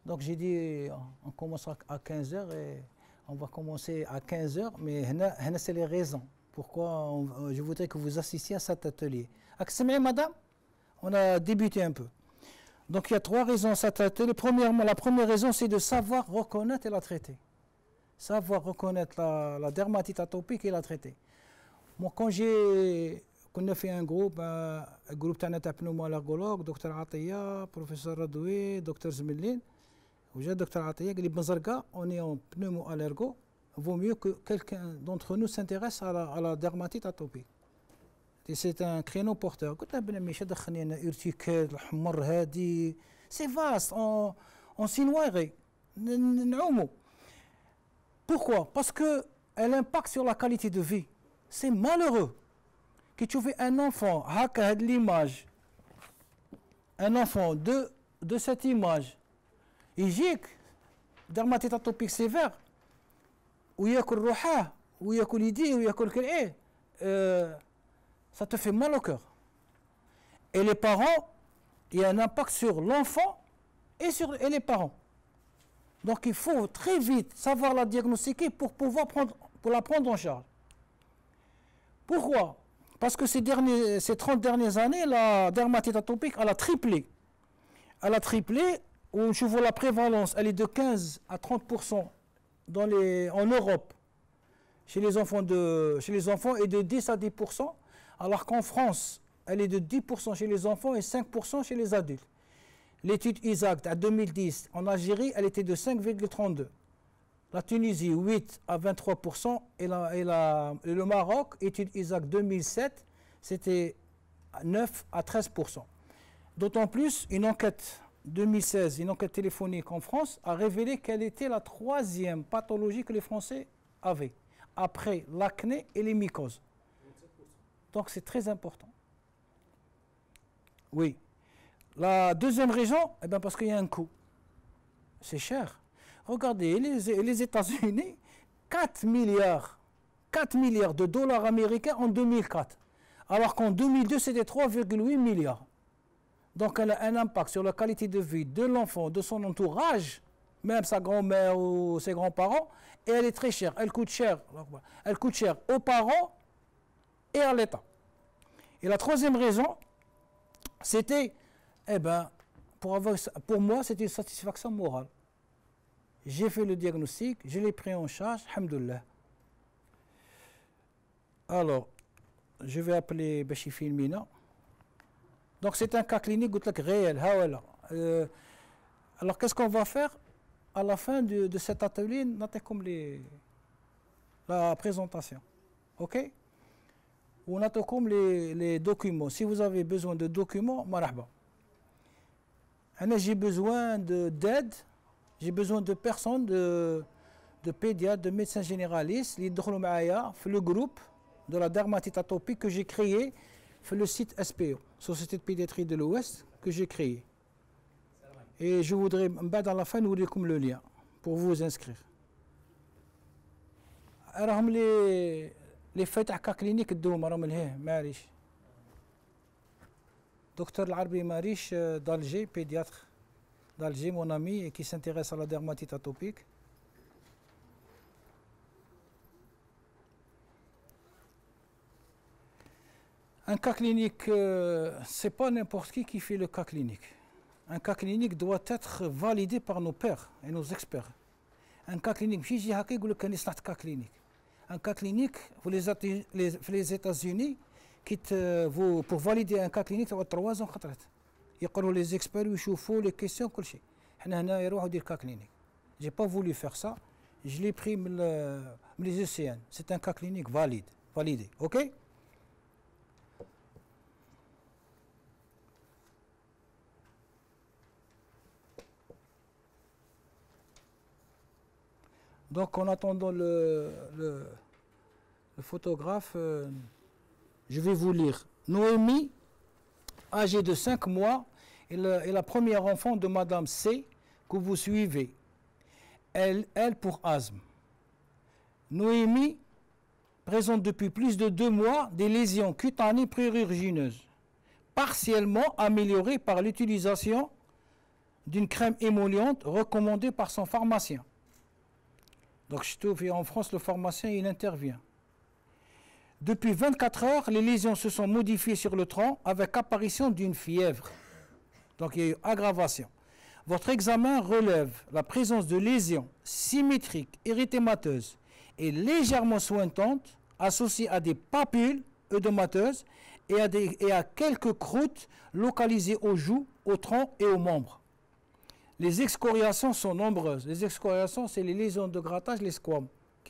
Donc j'ai dit, on commencera à 15 heures et on va commencer à 15 heures, mais c'est les raisons. Pourquoi je voudrais que vous assistiez à cet atelier. Aksemé, madame, on a débuté un peu. Donc il y a 3 raisons à cet atelier. Premièrement, la première raison, c'est de savoir reconnaître et la traiter. Savoir reconnaître la dermatite atopique et la traiter. Moi, quand on a fait un groupe de pneumo-allergologue, docteur Ataya, professeur Radoui, docteur Zmelin, le docteur Ataya, il dit on est en pneumo-allergo, vaut mieux que quelqu'un d'entre nous s'intéresse à la dermatite atopique. C'est un créneau porteur. C'est vaste, on s'y noierait. Pourquoi? Parce qu'elle impacte sur la qualité de vie. C'est malheureux que tu fais un enfant, l'image, un enfant de cette image, يجيك dermatite atopique sévère, وياكل روحه وياكل يديه وياكل كل ايه ça te fait mal au cœur. Et les parents, il y a un impact sur l'enfant et les parents. Donc il faut très vite savoir la diagnostiquer pour pouvoir la prendre en charge. Pourquoi? Parce que ces 30 dernières années, la dermatite atopique, elle a triplé. Elle a triplé, où je vois la prévalence, elle est de 15 à 30% en Europe, chez les enfants et de 10 à 10%, alors qu'en France, elle est de 10% chez les enfants et 5% chez les adultes. L'étude ISAC à 2010, en Algérie, elle était de 5,32. La Tunisie, 8 à 23%, et le Maroc, étude ISAC 2007, c'était 9 à 13%. D'autant plus, une enquête 2016, une enquête téléphonique en France, a révélé quelle était la 3e pathologie que les Français avaient, après l'acné et les mycoses. Donc c'est très important. Oui. La deuxième raison, parce qu'il y a un coût. C'est cher. Regardez, les États-Unis, 4 milliards de dollars américains en 2004. Alors qu'en 2002, c'était 3,8 milliards. Donc elle a un impact sur la qualité de vie de l'enfant, de son entourage, même sa grand-mère ou ses grands-parents, et elle est très chère. Elle coûte cher. Elle coûte cher aux parents et à l'État. Et la 3e raison, c'était, pour moi, c'était une satisfaction morale. J'ai fait le diagnostic, je l'ai pris en charge, alhamdoulilah. Alors, je vais appeler Bachifil Mina. Donc c'est un cas clinique réel. Alors qu'est-ce qu'on va faire à la fin de cet atelier? Comme la présentation. OK? On a comme les documents. Si vous avez besoin de documents, marhaba. J'ai besoin d'aide. J'ai besoin de personnes, de pédiatres, de médecins généralistes, qui sont le groupe de la dermatite atopique que j'ai créé sur le site SPO, Société de pédiatrie de l'Ouest, que j'ai créé. Et je voudrais, à la fin, vous dire le lien pour vous inscrire. Alors, les fêtes à clinique, Docteur Al-Arbi Marish d'Alger, pédiatre d'Alger, mon ami, et qui s'intéresse à la dermatite atopique. Un cas clinique, ce n'est pas n'importe qui fait le cas clinique. Un cas clinique doit être validé par nos pairs et nos experts. Un cas clinique, cas clinique. Un cas clinique, pour les États-Unis, pour valider un cas clinique, il y a 3 ans. يقروا les experts ويشوفوا les questions كل شيء. حنا هنا يروحوا يدير cas clinique. J'ai pas voulu faire ça. Je l'ai pris les ECN. C'est un cas clinique validé. OK? Donc en attendant le photographe, je vais vous lire. Noémie, âgée de 5 mois, est la première enfant de Madame C que vous suivez. Elle pour asthme. Noémie présente depuis plus de 2 mois des lésions cutanées prurigineuses, partiellement améliorées par l'utilisation d'une crème émolliente recommandée par son pharmacien. Donc, je trouve en France, le pharmacien, il intervient. Depuis 24 heures, les lésions se sont modifiées sur le tronc avec apparition d'une fièvre. Donc, il y a eu aggravation. Votre examen relève la présence de lésions symétriques, érythémateuses et légèrement sointantes associées à des papules œdémateuses et à quelques croûtes localisées aux joues, au tronc et aux membres. Les excoriations sont nombreuses. Les excoriations, c'est les lésions de grattage, les squames.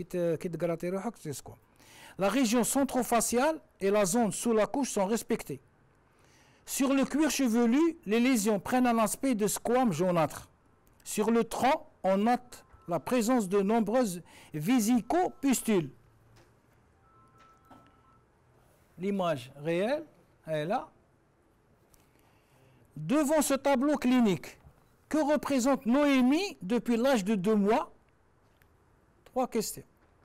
La région centrofaciale et la zone sous la couche sont respectées. Sur le cuir chevelu, les lésions prennent un aspect de squame jaunâtre. Sur le tronc, on note la présence de nombreuses vésicopustules. L'image réelle, elle est là. Devant ce tableau clinique, que représente Noémie depuis l'âge de 2 mois? Trois questions.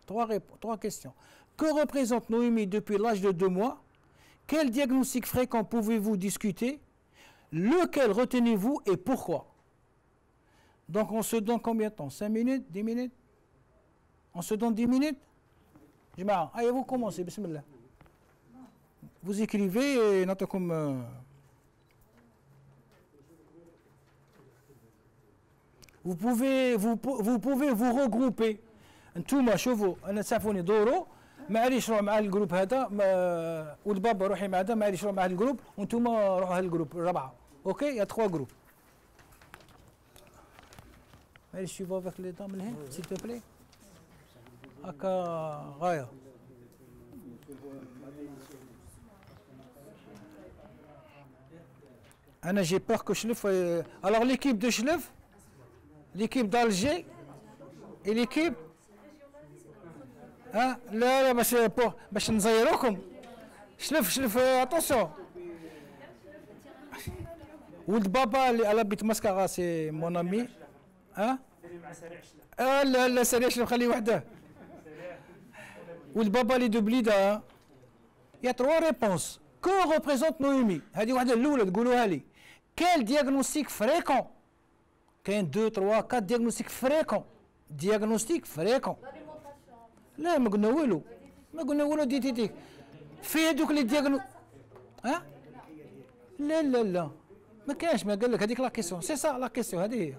Que représente Noémie depuis l'âge de 2 mois? Quel diagnostic fréquent pouvez-vous discuter? Lequel retenez-vous et pourquoi? Donc on se donne combien de temps? 5 minutes? 10 minutes? On se donne 10 minutes? Jama'a, allez, vous commencez, bismillah. Vous écrivez et notez comme... Vous pouvez vous regrouper. انتوما شوفوا انا تعرفوني دورو ما عادش نروح مع الجروب هذا والبابا روحي مع هذا ما عادش نروح مع الجروب وانتوما روحوا هالجروب الرابعه اوكي يا 3 جروب allez suivez avec les dames là s'il te plaît هكا غايه انا جي بeur que شلف alors l'équipe de شلف l'équipe d'Alger et l'équipe ها لا باش نزيروكم شلف اتونسيون ولد بابا اللي على بيت مسكا سي مون امي ها لا سريع شلف خليه وحده ولد بابا اللي دو بليده يا 3 ريبونس كو ريبريزونت نويمي هذه واحده الاولى تقولوها لي كيل دياغنوستيك فريكون كاين 2 3 4 دياغنوستيك فريكون لا ما قلنا والو ديتيتيك في هذوك اللي دياغنو ها لا ما كاينش ما قال لك هذيك لا كيسيون سي سا لا كيسيون هذه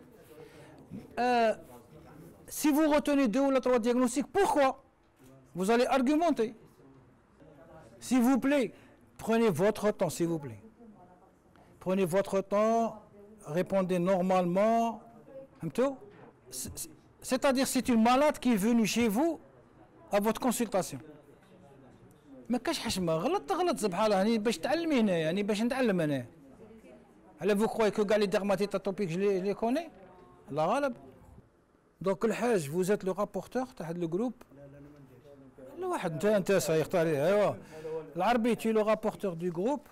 هي si vous retenez 2 ou 3 diagnostics pourquoi vous allez argumenter s'il vous plaît prenez votre temps s'il vous plaît prenez votre temps répondez normalement c'est-à-dire c'est une malade qui est venue chez vous à votre consultation. ما كاش حشمه غلط سبحان الله باش تعلمي هنا يعني باش نتعلم انا. على vous croyez que les dermatites atopiques je les connais؟ الله غالب. Donc الحاج vous êtes le rapporteur تاع هذا الجروب. لا واحد انت سيختار ايوا. العربي tu es le rapporteur du groupe.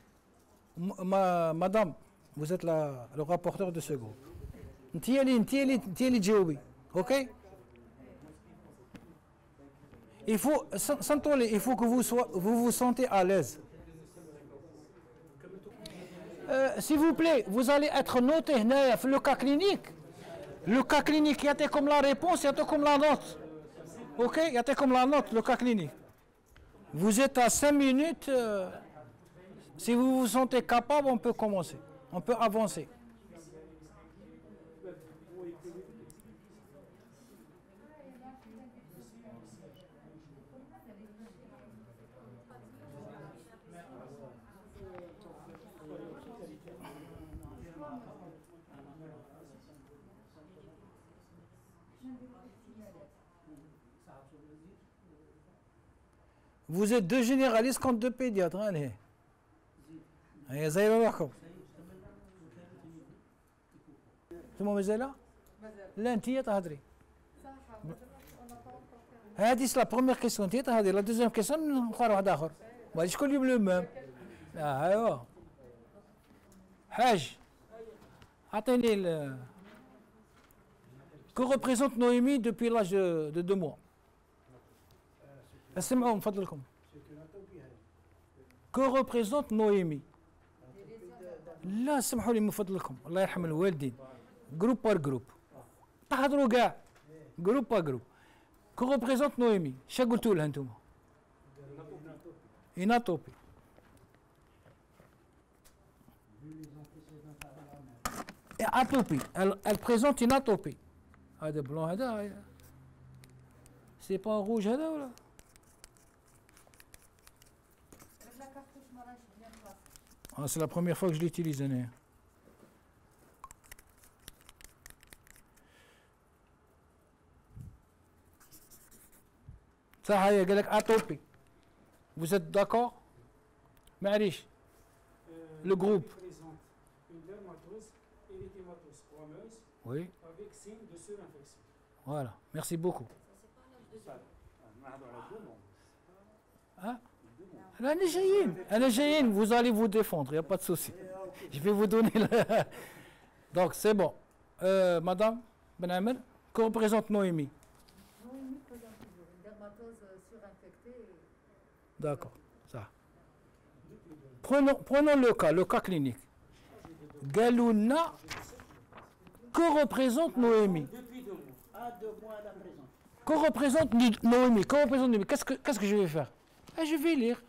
Madame vous êtes le rapporteur de ce groupe. انت اللي تجاوبي. OK? Il faut que vous vous sentez à l'aise. S'il vous plaît, vous allez être noté le cas clinique. Le cas clinique, il y a comme la réponse, il y a comme la note. OK? Il y a comme la note, le cas clinique. Vous êtes à 5 minutes. Si vous vous sentez capable, on peut commencer. On peut avancer. Vous êtes 2 généralistes contre 2 pédiatres. Allez. Allez, زي روحكم. انتم مازال لا؟ لا انت تهضري. هذه لا بروميير كيسيون انت تهضري، لا دوزيام كيسيون نختار واحد اخر. ما غاديش كل يوم لو ميم. ايوا. حاج. اعطيني Que représente Noémie depuis l'âge de 2 mois? اسمعوا من فضلكم. Que représente Noémie? لا سمحوا لي من فضلكم الله يرحم الوالدين. جروب بار جروب تحضروا كاع جروب بار جروب. كو ريبريزونت نويمي شا قلتوا لها انتم؟ اناتوبي. اتوبي elle présente une atopie. هذا بلون هذا سي با روج هذا ولا؟ Ah, c'est la première fois que je l'utilise. Ça, هي قال لك اتوبي. Vous êtes d'accord? معليش. Le groupe. Une dermatose érythématose squameuse Oui. avec signe de surinfection. Voilà. Merci beaucoup. Hein? أنا جايين. Vous allez vous défendre, il n'y a pas de souci. Je vais vous donner le... Donc, c'est bon. Madame Ben Amer, que représente Noémie? Noémie présente toujours une dermatose surinfectée. D'accord, ça. Prenons le cas clinique. Galouna, que représente Noémie? Depuis 2 mois. À 2 mois à la présence. Que représente Noémie? Que représente Noémie? Qu'est-ce que je vais faire? Je vais lire.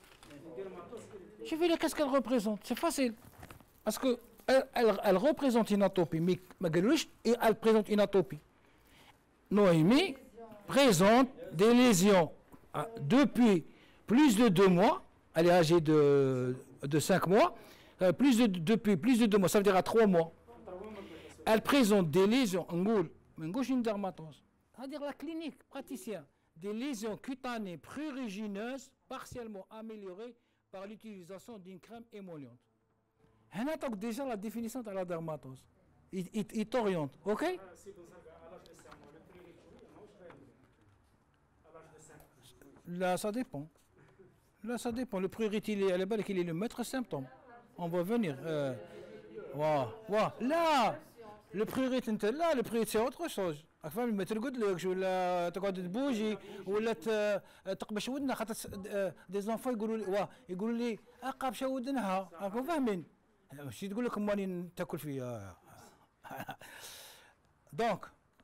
Je vais lire qu'est-ce qu'elle représente. C'est facile. Parce que elle représente une atopie, mais et elle présente une atopie. Noémie présente des lésions depuis plus de 2 mois. Elle est âgée de 5 mois. Depuis plus de 2 mois, ça veut dire à 3 mois. Elle présente des lésions, une dermatose. C'est-à-dire la clinique, praticien. Des lésions cutanées prurigineuses partiellement améliorées par l'utilisation d'une crème émolliente. On a déjà la définition de la dermatose. Il t'oriente, ok? C'est pour ça qu'à l'âge de 5 mois, le prix est à l'âge de 5 mois. Là, ça dépend. Là, ça dépend. Le prurite, il est le maître symptôme. On va venir. Là, le prurite, là, le prurite, c'est autre chose. فاهم ما ترقدلكش ولا تقعد تبوجي ولا تقبش ودنها خاطر دي زونفون يقولوا لي قابشه ودنها راكم فاهمين ماشي تقول لك ماني تاكل فيا دونك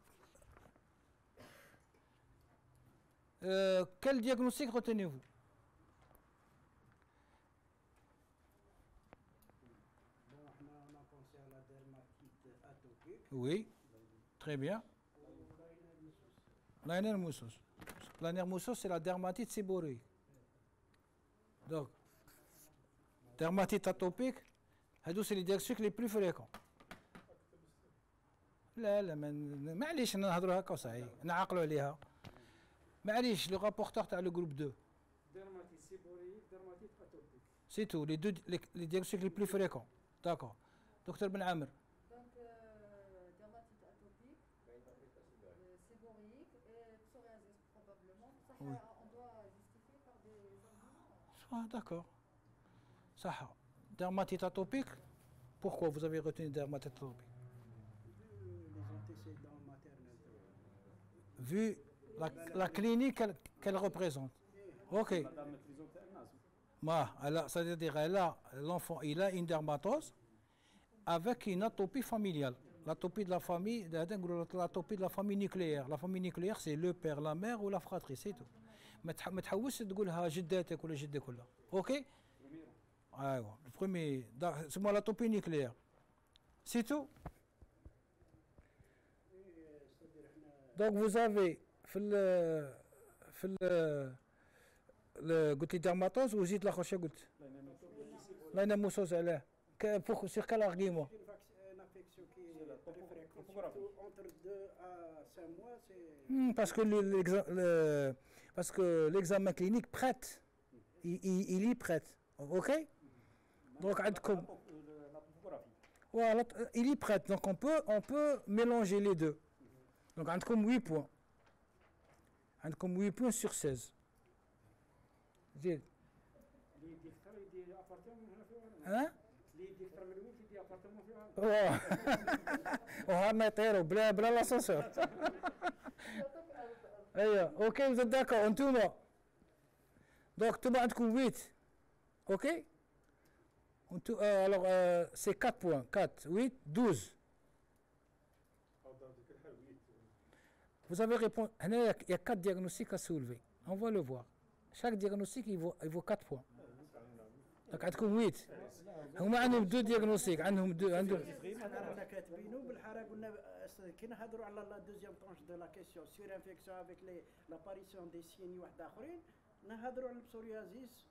quel diagnostic retenez-vous? Bon, on a pensé à la dermatite atopique. Oui, très bien. Liner moussos. Liner moussos, c'est la dermatite séborrheique. Donc, dermatite atopique, c'est les diagnostics les plus fréquents. لا معليش نهضروا هكا وصحيح نعقلوا عليها معليش لو رابورتور تاع لو جروب 2 Dermatite séborrhéique, dermatite atopique. سي تو لي دو لي ديagnostics les plus fréquents. D'accord. Docteur Ben Amer. Donc, dermatite atopique, séborrhéique et psoriasis probablement. Ça, Oui. on doit justifier par des arguments. D'accord. Ça. Dermatite atopique. Pourquoi vous avez retenu dermatite atopique? Les antécédents maternels. Vu la clinique qu'elle représente. Ok. C'est-à-dire l'enfant il a une dermatose avec une atopie familiale. L'atopie de la famille, l'atopie de la famille nucléaire. La famille nucléaire, c'est le père, la mère ou la fratrie, c'est tout. ما تحوسش تقولها جداتك ولا جدك ولا. Ok. ايوه le premier c'est moi l'atopie nucléaire. C'est tout. Donc vous avez قلت لي dermatose وزيد الاخر شو قلت؟ لا موسوس علاه sur quel argument? Une infection qui est très fréquente, surtout entre 2 à 5 mois, c'est... Parce que l'examen clinique prête. Il y prête. Ok? Donc, voilà, il y prête. Donc, on peut mélanger les deux. Donc, عندكم 8 points. عندكم 8 points sur 16. زيد. اللي يدي اختار يدي ابارتمون هنا في ها؟ اللي يدي اختار من الوين يدي ابارتمون في وهارنا يطيروا بلا لاسانسور. ايوه اوكي vous êtes d'accord انتوما. Donc انتوما عندكم 8. اوكي؟ Alors, c'est 4 points. 4, 8, 12. Vous avez répondu. Il y a 4 diagnostics à soulever. On va le voir. Chaque diagnostic, il vaut 4 points. Donc, عندكم 8. هما عندهم 2 diagnostics. عندهم 2. رانا كاتبينو بالحاره قلنا كي نهضروا على لا دوزيام طونش دو لا كيسيون سير انفيكسيون افيك لاباريسيون دي سيني واحد اخرين نهضروا على البسوريازيس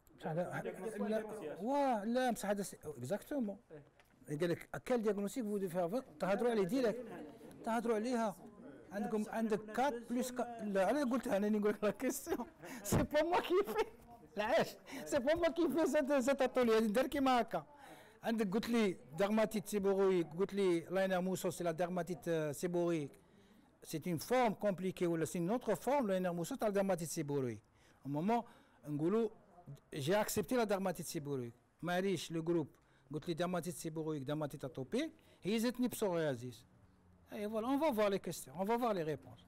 لا بصح هذا اكزاكتومون قال لك كال دياغنوستيك فو دو فير تهضروا عليه ديريكت تهضروا عليها عندك 4 بلس لا علاش قلتها انا نقول لك لا كيسيون سي با موا كي في العاش سي با موا كي في سيت اتولي دار كيما هكا عندك قلت لي dermatite séborrhoïque قلت لي لاينر موسو سي لا dermatite séborrhoïque c'est une forme compliquée ou c'est une autre forme لاينر موسو تاع dermatite séborrhoïque au moment نقولوا j'ai accepté la dermatite séborrhoïque معليش le groupe قلت لي dermatite séborrhoïque dermatite atopique هي زدتني psoriasis et voilà on va voir les questions on va voir les réponses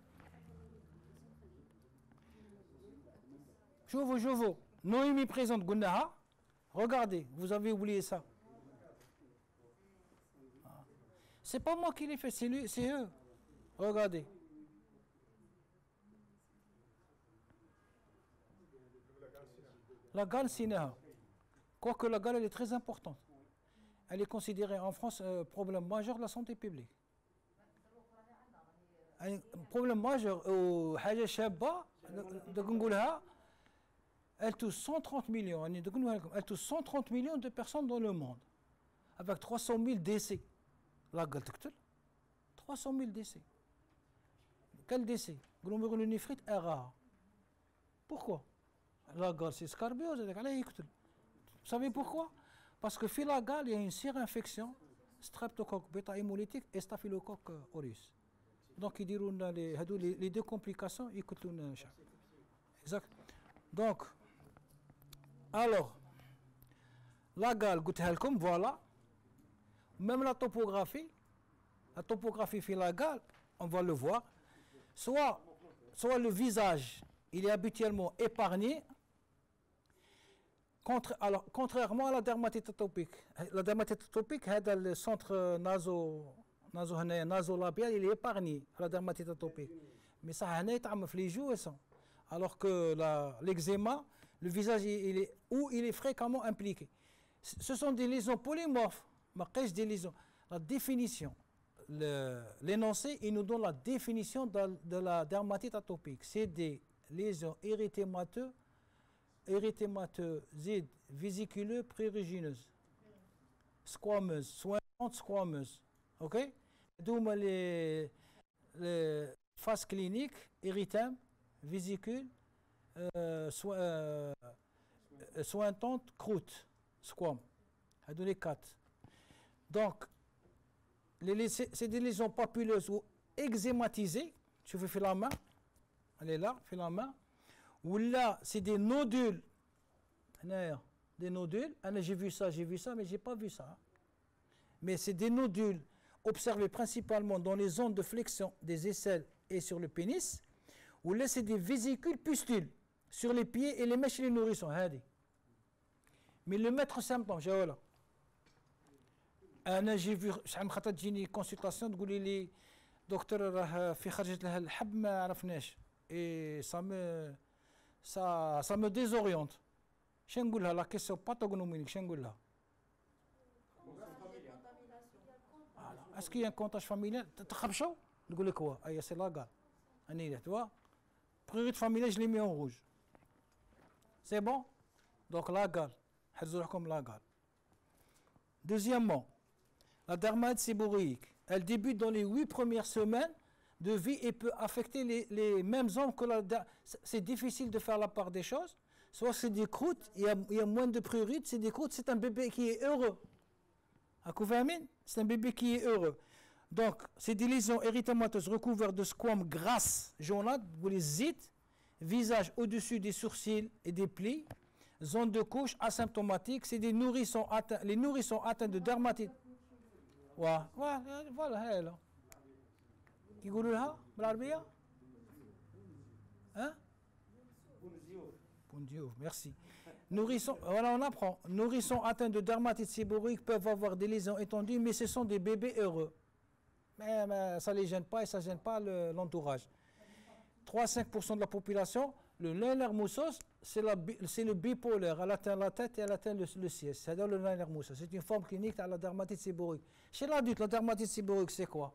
شوفوا Noémie présente قلناها regardez vous avez oublié ça c'est pas moi qui l'ai fait c'est lui c'est eux regardez la gale SINEHA. Quoique la gale elle est très importante. Elle est considérée en France problème majeur de la santé publique. Un problème majeur au حاجة شابة نقولها elle touche 130 millions elle touche 130 millions de personnes dans le monde avec 300 000 décès. La gale تقتل 300 000 décès. Quel décès? Glomérulonéphritite est rare. Pourquoi? La gale, c'est scarbiose, vous savez pourquoi? Parce que في la gale, il y a une surinfection streptocoque bêta hémolytique et staphylocoque aureus. Donc, ils diront les deux complications, ils coûtent une chaque. Exact. Donc, alors, la gale, voilà. Même la topographie fait la gale, on va le voir. Soit le visage, il est habituellement épargné. Contrairement à la dermatite atopique. La dermatite atopique, le centre nasolabial, il est épargné à la dermatite atopique. Mais ça, les joues, alors que l'eczéma, le visage, il est fréquemment impliqué. Ce sont des lésions polymorphes. Des lésions. La définition, l'énoncé, il nous donne la définition de la dermatite atopique. C'est des lésions érythémateuses, vésiculeuses, prurigineuses, squameuses, sointantes squameuses. OK? D'où les phases cliniques, érythème, vésicule, sointante, croûte, squam. D'où les 4. Donc, c'est des lésions papuleuses ou eczématisées. Je vous fais la main. Elle est là, fais la main. Ou là, c'est des nodules. Des nodules. J'ai vu ça, mais je n'ai pas vu ça. Mais c'est des nodules observés principalement dans les zones de flexion des aisselles et sur le pénis. Ou là, c'est des vésicules pustules sur les pieds et les mèches et les nourrissons. Mais le maître symptôme, j'ai là. j'ai vu شحال من خطره تجيني كونسلطاسيون تقولي لي دكتور راه في خرجت لها الحب ما عرفناش اي ça me désoriente. شنو نقول لها لا كيسيون باثوغنومينيك شنو نقول لها؟ اسكو ان كونتاج فاميليال تخبشوا نقول لك هو اي سي لا كار اني tu vois بريوريت فاميليال je l'ai mis en rouge. C'est bon? Donc la gale حرزوا روحكم la gale. Deuxièmement, la dermatite séborrhoïque, elle débute dans les 8 premières semaines de vie et peut affecter les mêmes zones que la c'est difficile de faire la part des choses. Soit c'est des croûtes, il y a moins de prurites, c'est des croûtes, c'est un bébé qui est heureux. C'est un bébé qui est heureux. Donc, c'est des lésions érythémateuses recouvertes de squames grasses, jaunâtres, vous les zites, visage au-dessus des sourcils et des plis, zone de couche asymptomatique, c'est des nourrissons atteints, les nourrissons atteints de dermatite. Voilà, elle. يقولوا لها بالعربية؟ ها؟ بونديوف، merci. Nourrissons, voilà, on apprend. Nourrissons atteints de dermatite séborrhéique peuvent avoir des lésions étendues, mais ce sont des bébés heureux. Mais ça ne les gêne pas et ça ne gêne pas l'entourage. 3-5% de la population, le Lermoussos, c'est le bipolaire. Elle atteint la tête et elle atteint le siège. C'est-à-dire le Lermoussos. C'est une forme clinique de la dermatite séborrhéique. Chez l'adulte, la dermatite séborrhéique, c'est quoi?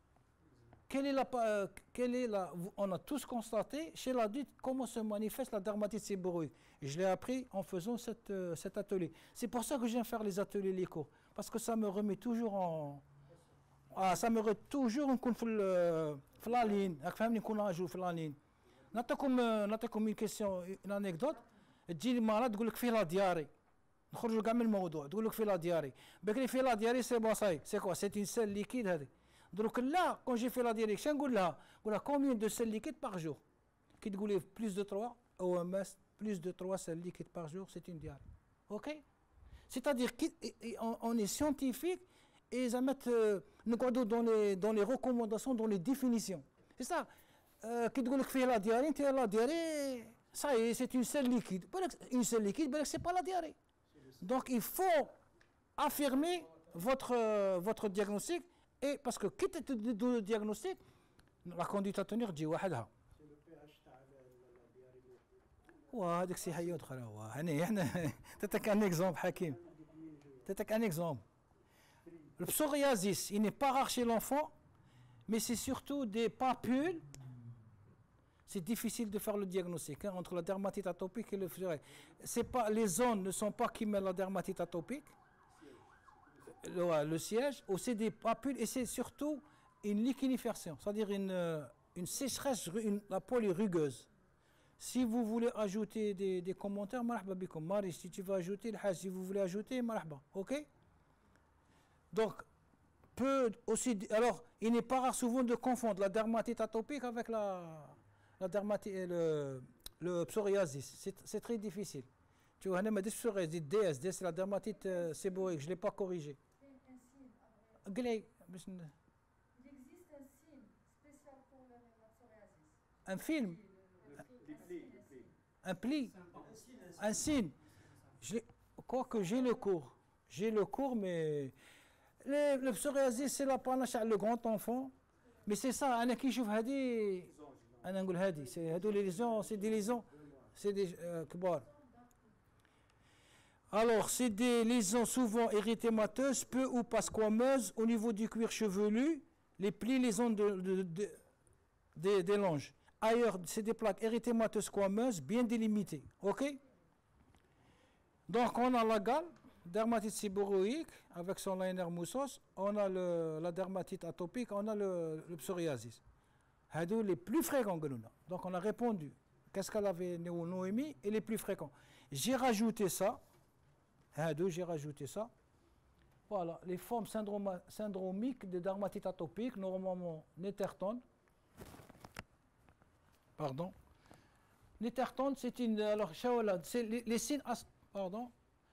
On a tous constaté chez l'adulte comment se manifeste la dermatite séborrhéique. Je l'ai appris en faisant cet atelier. C'est pour ça que j'aime faire les ateliers, les cours. Parce que ça me remet toujours en... ça me remet toujours في la ligne. فهمني نكون نجو في la ligne. نعطيكم une question, une anecdote. تجي لي مرض تقول لك فيه لا دياري. نخرجوا كاع من الموضوع تقول لك فيه لا دياري. بكري فيه لا دياري سي بون ساي. سي كوا؟ سي une selle liquide هذه. دروك لا كون جي في لا دياري شنو نقول لها؟ نقول لها combien de selles liquides par jour. كي تقولي plus de 3 OMS plus de 3 selles liquides par jour, c'est une diarrhée. OK? C'est-à-dire qu'on est scientifique et ils mettent dans les recommandations, dans les définitions. C'est ça. Qui dit que la diarrhée, ça y est, c'est une selle liquide. Une selle liquide, ce n'est pas la diarrhée. Donc il faut affirmer votre diagnostic, et parce que quitte le diagnostic, la conduite à tenir dit وحدها. وهذاك سي حي أخرى. هنا تتك un exemple حكيم. تتك un exemple. Le psoriasis, il n'est pas rare chez l'enfant, mais c'est surtout des papules. C'est difficile de faire le diagnostic entre la dermatite atopique et le psoriasis. Les zones ne sont pas qui mettent la dermatite atopique, le siège, ou c'est des papules, et c'est surtout une liquéfaction, c'est-à-dire une sécheresse, la peau est rugueuse. Si vous voulez ajouter des commentaires, marhaba bikum. Marie, si tu veux ajouter, si vous voulez ajouter, marhaba, ok? Donc, alors, il n'est pas rare souvent de confondre la dermatite atopique avec la dermatite, le psoriasis. C'est très difficile. Tu vois, je psoriasis, DS, c'est la dermatite séborrhéique, je ne l'ai pas corrigé. Il existe un signe spécial pour la psoriasis. Un film? Un pli? Un signe? Quoique j'ai le cours. J'ai le cours, mais... Le psoriasis, c'est la panache, le grand enfant. Mais c'est ça, أنا كي نشوف هذه أنا نقول هذه هذو les lésions, c'est des lésions, c'est des كبار. Alors, c'est des lésions souvent érythémateuses, peu ou pas squameuses, au niveau du cuir chevelu, les plis, les ondes des langes. Ailleurs, c'est des plaques érythémateuses squameuses, bien délimitées. OK? Donc, on a la gale, dermatite séborrhéique, avec son Lermoussos, on a la dermatite atopique, on a le psoriasis. Hadou les plus fréquents. Donc, on a répondu. Qu'est-ce qu'elle avait Noémie? Et les plus fréquents. J'ai rajouté ça. J'ai rajouté ça. Voilà, les formes syndromiques de dermatite atopique, normalement Netterton. Pardon. Netterton, c'est une. Alors, c'est les signes. Pardon.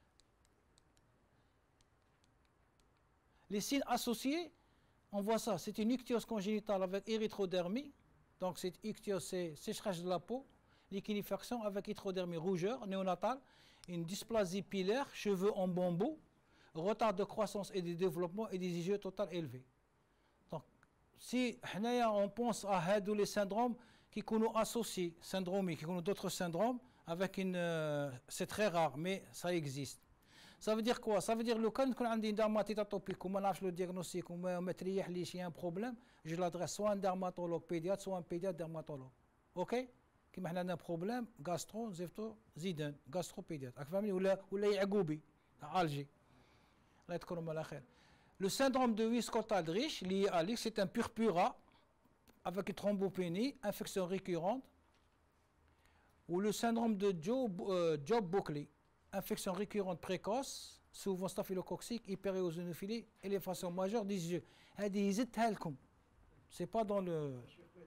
Les signes associés, on voit ça. C'est une ichthyose congénitale avec érythrodermie. Donc, cette ichthyose, c'est sécheresse de la peau, liquéfaction avec érythrodermie rougeur néonatale, une dysplasie pilaire, cheveux en bambou, retard de croissance et de développement et des yeux total élevés. Donc, si on pense à les syndromes qui sont associés, syndromiques, qui ont d'autres syndromes, avec c'est très rare, mais ça existe. Ça veut dire quoi? Ça veut dire que quand on a une dermatite atopique, on a le diagnostic, on a un problème, je l'adresse soit à un dermatologue pédiatre, soit à un pédiatre dermatologue. OK? كيما حنا عندنا بروبليم غاسترو زيفتو زيدان غاسترو بيديات راك فاهمني ولا يعقوبي الجي الله يذكرهم على خير. Le syndrome de Wiskott-Aldrich lié à l'X, c'est un purpura avec une thrombopénie, infection récurrente. Ou le syndrome de Job-Buckley, infection récurrente précoce, souvent staphylococcique, hyperéosinophilie, élévation majeure des yeux. هذه زدتها لكم. C'est pas dans le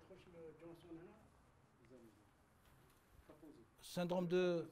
syndrome de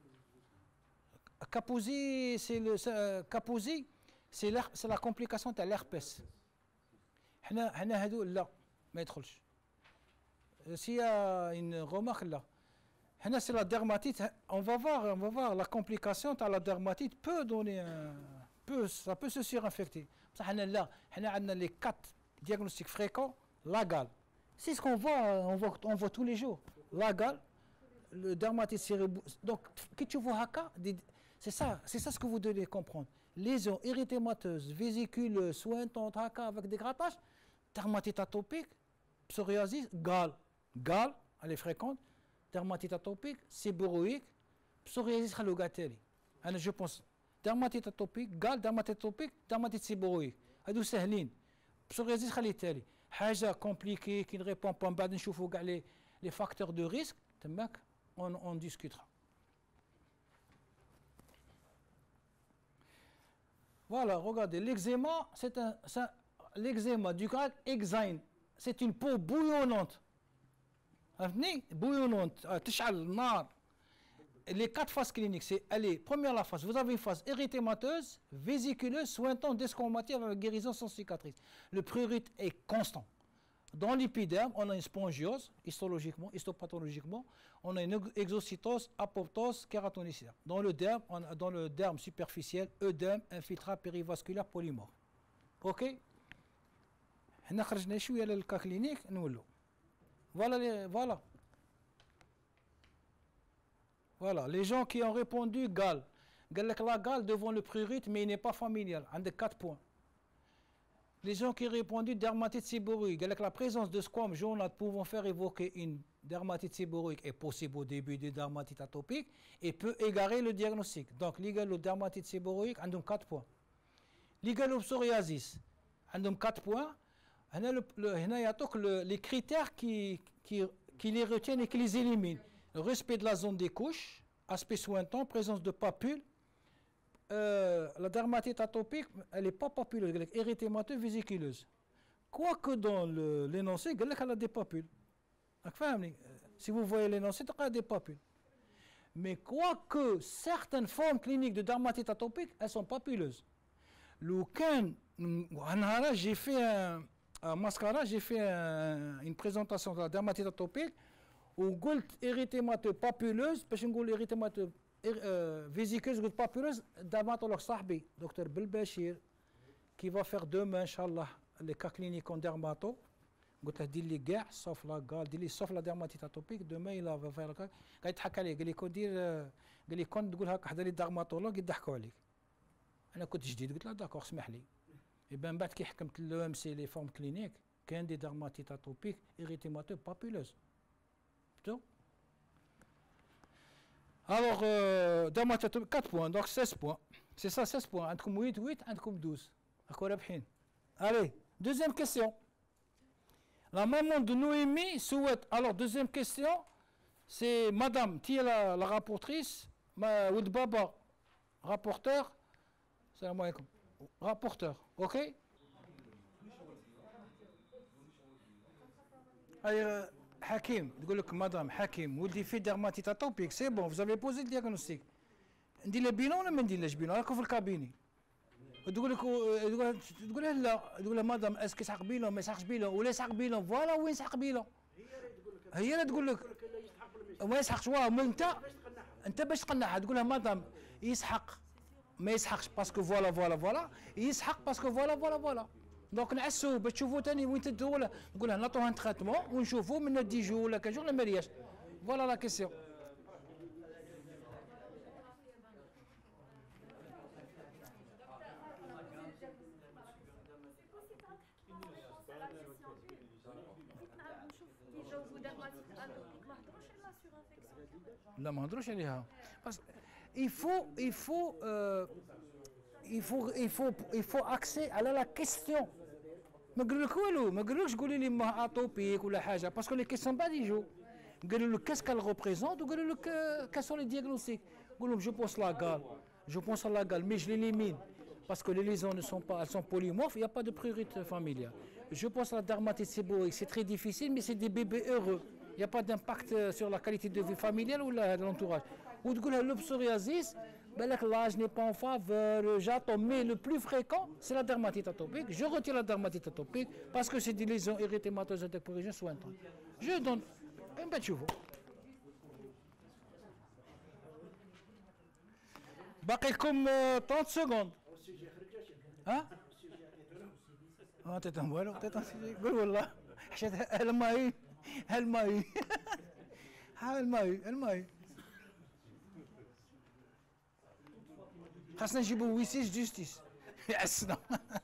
Kaposi, c'est Kaposi, c'est la complication de l'herpès. حنا هادو لا ما يدخلش. S'il y a une remarque là, C'est la dermatite. On va voir la complication de la dermatite peut donner ça peut se surinfecter. Là, on a les 4 diagnostics fréquents. La gale. C'est ce qu'on voit, on voit tous les jours. La gale, le dermatite cérébrotique. Donc, que tu vois, c'est ça ce que vous devez comprendre. Lésions érythémateuses, vésiculeuses, sointantes, avec des grattages, dermatite atopique, psoriasis, gale. Gale, elle est fréquente. Dermatite atopique, séboroïque, psoriasis khalogateli. Je pense, dermatite atopique, gale, dermatite atopique, dermatite séboroïque. هادو سهلين. Psoriasis khaliteli. حاجة compliquée qui ne répond pas, بعد نشوفوا كاع les facteurs de risque, تماك on discutera. Voilà, regardez, l'eczéma, l'eczéma du grec exine, c'est une peau bouillonnante. Bouillonnante, تشعل النار. Les 4 phases cliniques, c'est, allez, première la phase, vous avez une phase érythémateuse, vésiculeuse, sointante, desquamative avec guérison sans cicatrice. Le prurite est constant. Dans l'épiderme, on a une spongiose, histologiquement, histopathologiquement, on a une exocytose, apoptose, kératonicère. Dans le derme superficiel, œdème, infiltrat périvasculaire polymorphe. Ok? On a خرجنا شويه للكا كلينيك نولو. Voilà, les gens qui ont répondu gale. La gale devant le prurite, mais il n'est pas familial. On a 4 points. Les gens qui ont répondu dermatite séboroïque. La présence de squames jaunâtres pouvant faire évoquer une dermatite séboroïque est possible au début de dermatite atopique et peut égarer le diagnostic. Donc, le dermatite séboroïque, on a 4 points. Le psoriasis, on a 4 points. Les critères qui les retiennent et qui les éliminent. Le respect de la zone des couches, aspect sointant, présence de papules. La dermatite atopique, elle n'est pas papuleuse, elle est érythémateuse, vésiculeuse. Quoique dans l'énoncé, elle a des papules. Si vous voyez l'énoncé, elle a des papules. Mais quoique certaines formes cliniques de dermatite atopique, elles sont papuleuses. J'ai fait à Mascara, j'ai fait une présentation de la dermatite atopique. Ou gold érythémateux papuleuse, parce que gold érythémateux vésiculeuse, gold papuleuse, dermatologue sahbi, docteur Belbachir, qui va faire demain, Inch'Allah, les cas cliniques en dermato. قلت له دير لي كاع sauf la gale, دير لي sauf la dermatite atopique. Demain il va faire le cas. قاعد يضحك عليه، قال لي كون دير، قال لي كون تقول هكا حدا لي درماتولوج يضحكوا عليك. انا كنت جديد قلت له داكور اسمح لي. اي من بعد كي حكمت لو ام سي لي فورم كلينيك كاين دي dermatite atopique érythémateux papuleuse. Alors, dermatite 4 points, donc 16 points. C'est ça, 16 points. Antkom 8, 8, antkom 12. Allez, deuxième question. La maman de Noémie souhaite. Alors, deuxième question, c'est madame, qui est la rapportrice, Oud Baba, rapporteur. Salam alaikum. Rapporteur, ok? Allez, Hakim, madame Hakim, vous dites dermatite atopique, c'est bon, vous avez posé le diagnostic. On dit le bilan ou on dit le bilan? Là, vous le cabinet. تقول لا، تقول مدام اسكي سحق بيلون ما يسحقش بيلون ولا يسحق بيلون، فوالا وين يسحق بيلون؟ هي اللي تقول لك ما يسحقش. واه انت باش تقنعها تقول لها مدام يسحق ما يسحقش باسكو فوالا يسحق باسكو فوالا. دونك نعسو باش تشوفوا ثاني وين تدخل، نقول لها نعطوها تريتمون ونشوفوا من 10 جور ولا 15 جور لا ما رياش. فوالا لا كيسيون. لا ما نهضروش عليها. il faut accès à la question. ما قالوا لك والو، ما قالولكش قولي لي ما اتوبيك ولا حاجه، باسكو لي كيسيون با ديجو. قالوا لك qu'est-ce qu'elle représente وقالوا لك quels sont les diagnostics. قول لهم je pense à la gale, mais je l'élimine parce que les lésions ne sont pas, elles sont polymorphes, il n'y a pas de prurite familiale. Je pense à la dermatite séboroïque, c'est très difficile, mais c'est des bébés heureux. Il n'y a pas d'impact sur la qualité de vie familiale ou de l'entourage. Ou de le psoriasis, l'âge n'est pas en faveur, j'attends, mais le plus fréquent, c'est la dermatite atopique. Je retire la dermatite atopique parce que c'est des lésions érythémateuses intercorrigées sointantes. Je donne un petit chevaux. باقي لكم 30 سكوند. والسوجي خرج شي ها؟ ما تعطيهم والو، تعطيهم قول والله حشات الماي الماي ها الماي خاصنا نجيبو ويسيس جوستيس يعسنا.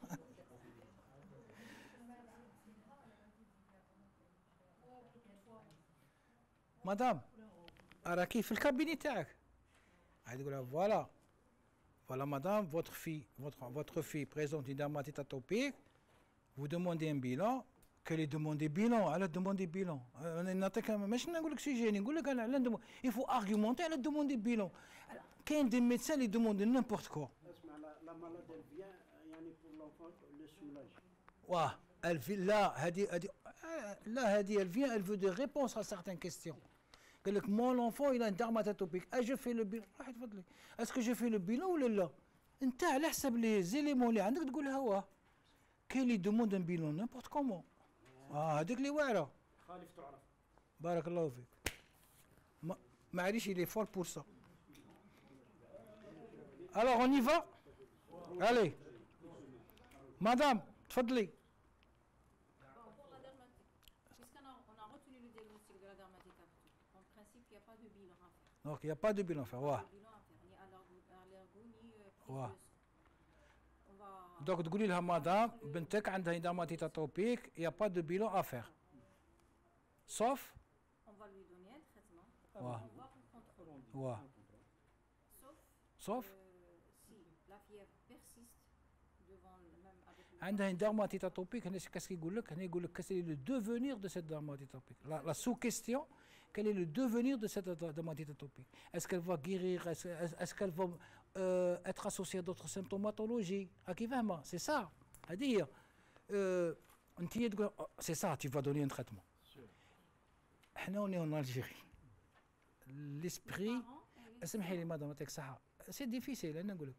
مدام راكي في الكابيني تاعك عاد تقول فوالا voilà madame votre fille présente une dermatite atopique, vous demandez un bilan. Quel est demandé bilan? Elle a demandé bilan. Il faut argumenter, elle a demandé bilan. Quand des médecins lui demandent n'importe quoi. La malade elle vient يعني pour l'enfant le soulage. Ouais, elle vient là, elle vient, elle veut des réponses à certaines questions. قال لك mon enfant il a une dermatite atopique. Je fais le bilan. واحد تفضلي. Est-ce que je fais le bilan ولا لا؟ انت على حسب لي زيليمون اللي عندك تقولها هو. كاين اللي demande un bilan n'importe comment. هذيك اللي واعره. خالف تعرف. بارك الله فيك. معليش il est fort pour ça. Alors on y va. Allez. Madame, تفضلي. Pour la dermatite, puisqu'on a retenu le diagnostic de la dermatite atopique, en principe, il n'y a pas de bilan à faire. Donc il n'y a pas de bilan à faire. Ouais. Pas de bilan à faire, ni allergo, ni prise Ouais. de sang. On va... Donc تقولي لها مدام بنتك عندها dermatite atopique, il n'y a pas de bilan à faire. Sauf On va lui donner un traitement. Ouais. On va vous contrôler. Ouais. Sauf Sauf si la fièvre persiste devant même avec le عندها une dermatite atopique, هنا qu'est-ce qu'il يقول لك؟ هنا يقول لك quel est le devenir de cette dermatite atopique. La sous-question, quel est le devenir de cette dermatite atopique? Est-ce qu'elle va guérir? Est-ce qu'elle va être associée à d'autres symptomatologies? كيف فاهمة؟ C'est ça. C'est-à-dire, c'est ça, tu vas donner un traitement. احنا on est en Algérie. L'esprit اسمحي لي مدام يعطيك الصحة. C'est difficile انا نقول لك.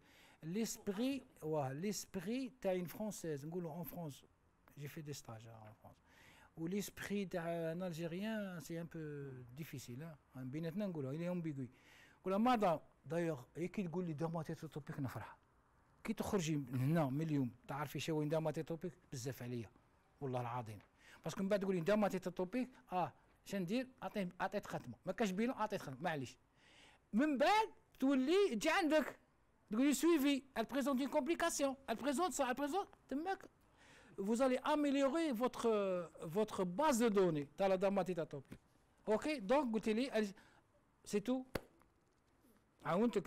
L'esprit تاع une française نقولوا en France. J'ai fait des stages en France. Ou l'esprit تاع un algérien c'est un peu difficile hein. بيناتنا نقولوا il est ambigu. نقول مدام d'ailleurs كي تقول لي dermatite atopique نفرح. كي تخرجي من هنا من اليوم تعرفي شنو وين dermatite atopique بزاف عليا والله العظيم. باسكو من بعد تقولي dermatite atopique شندير اعطيت ختمه ما كاش بيلون اعطيت ختمه معليش من بعد تولي تجي عندك تقولي suivi, elle présente une complication, elle présente ça, elle présente تماك vous allez améliorer votre base de données dans la dermatite atopique. OK donc قلت لي c'est tout عاونتك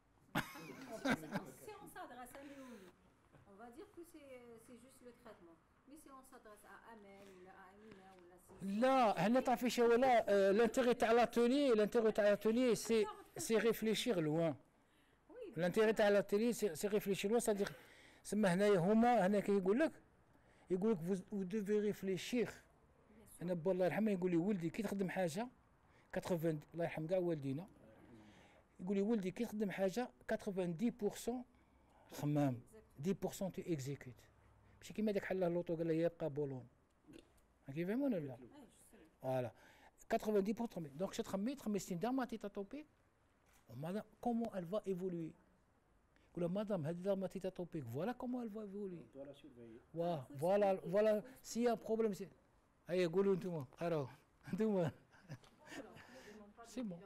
Si on s'adresse à Léonie, on va dire que c'est juste le traitement. Mais si on s'adresse à Amel ou à Amina ou à Cécile, لا هنا تعرفي شو ولا l'intérêt تاع l'atelier c'est réfléchir loin. L'intérêt تاع l'atelier c'est réfléchir loin, c'est-à-dire سما هنايا هما هنا كيقول لك vous devez réfléchir. انا با الله يرحمه يقول لي ولدي كي تخدم حاجه 80 الله يرحم كاع والدينا يقول لي ولدي كي تخدم حاجه 90% خمام 10% تو اكزيكوت ماشي كيما داك حل اللوطو قال له يبقى بولون كيف فهمون ولا لا؟ فوالا 90% donc je تخمي c'est une dermatite atopique. Madame, comment elle va évoluer? Madame, cette dermatite atopique, voilà comment elle va évoluer. On doit la surveiller. Voilà, s'il y a un problème, c'est. Allez, goulou, tout le monde. Alors, tout le monde. C'est bon.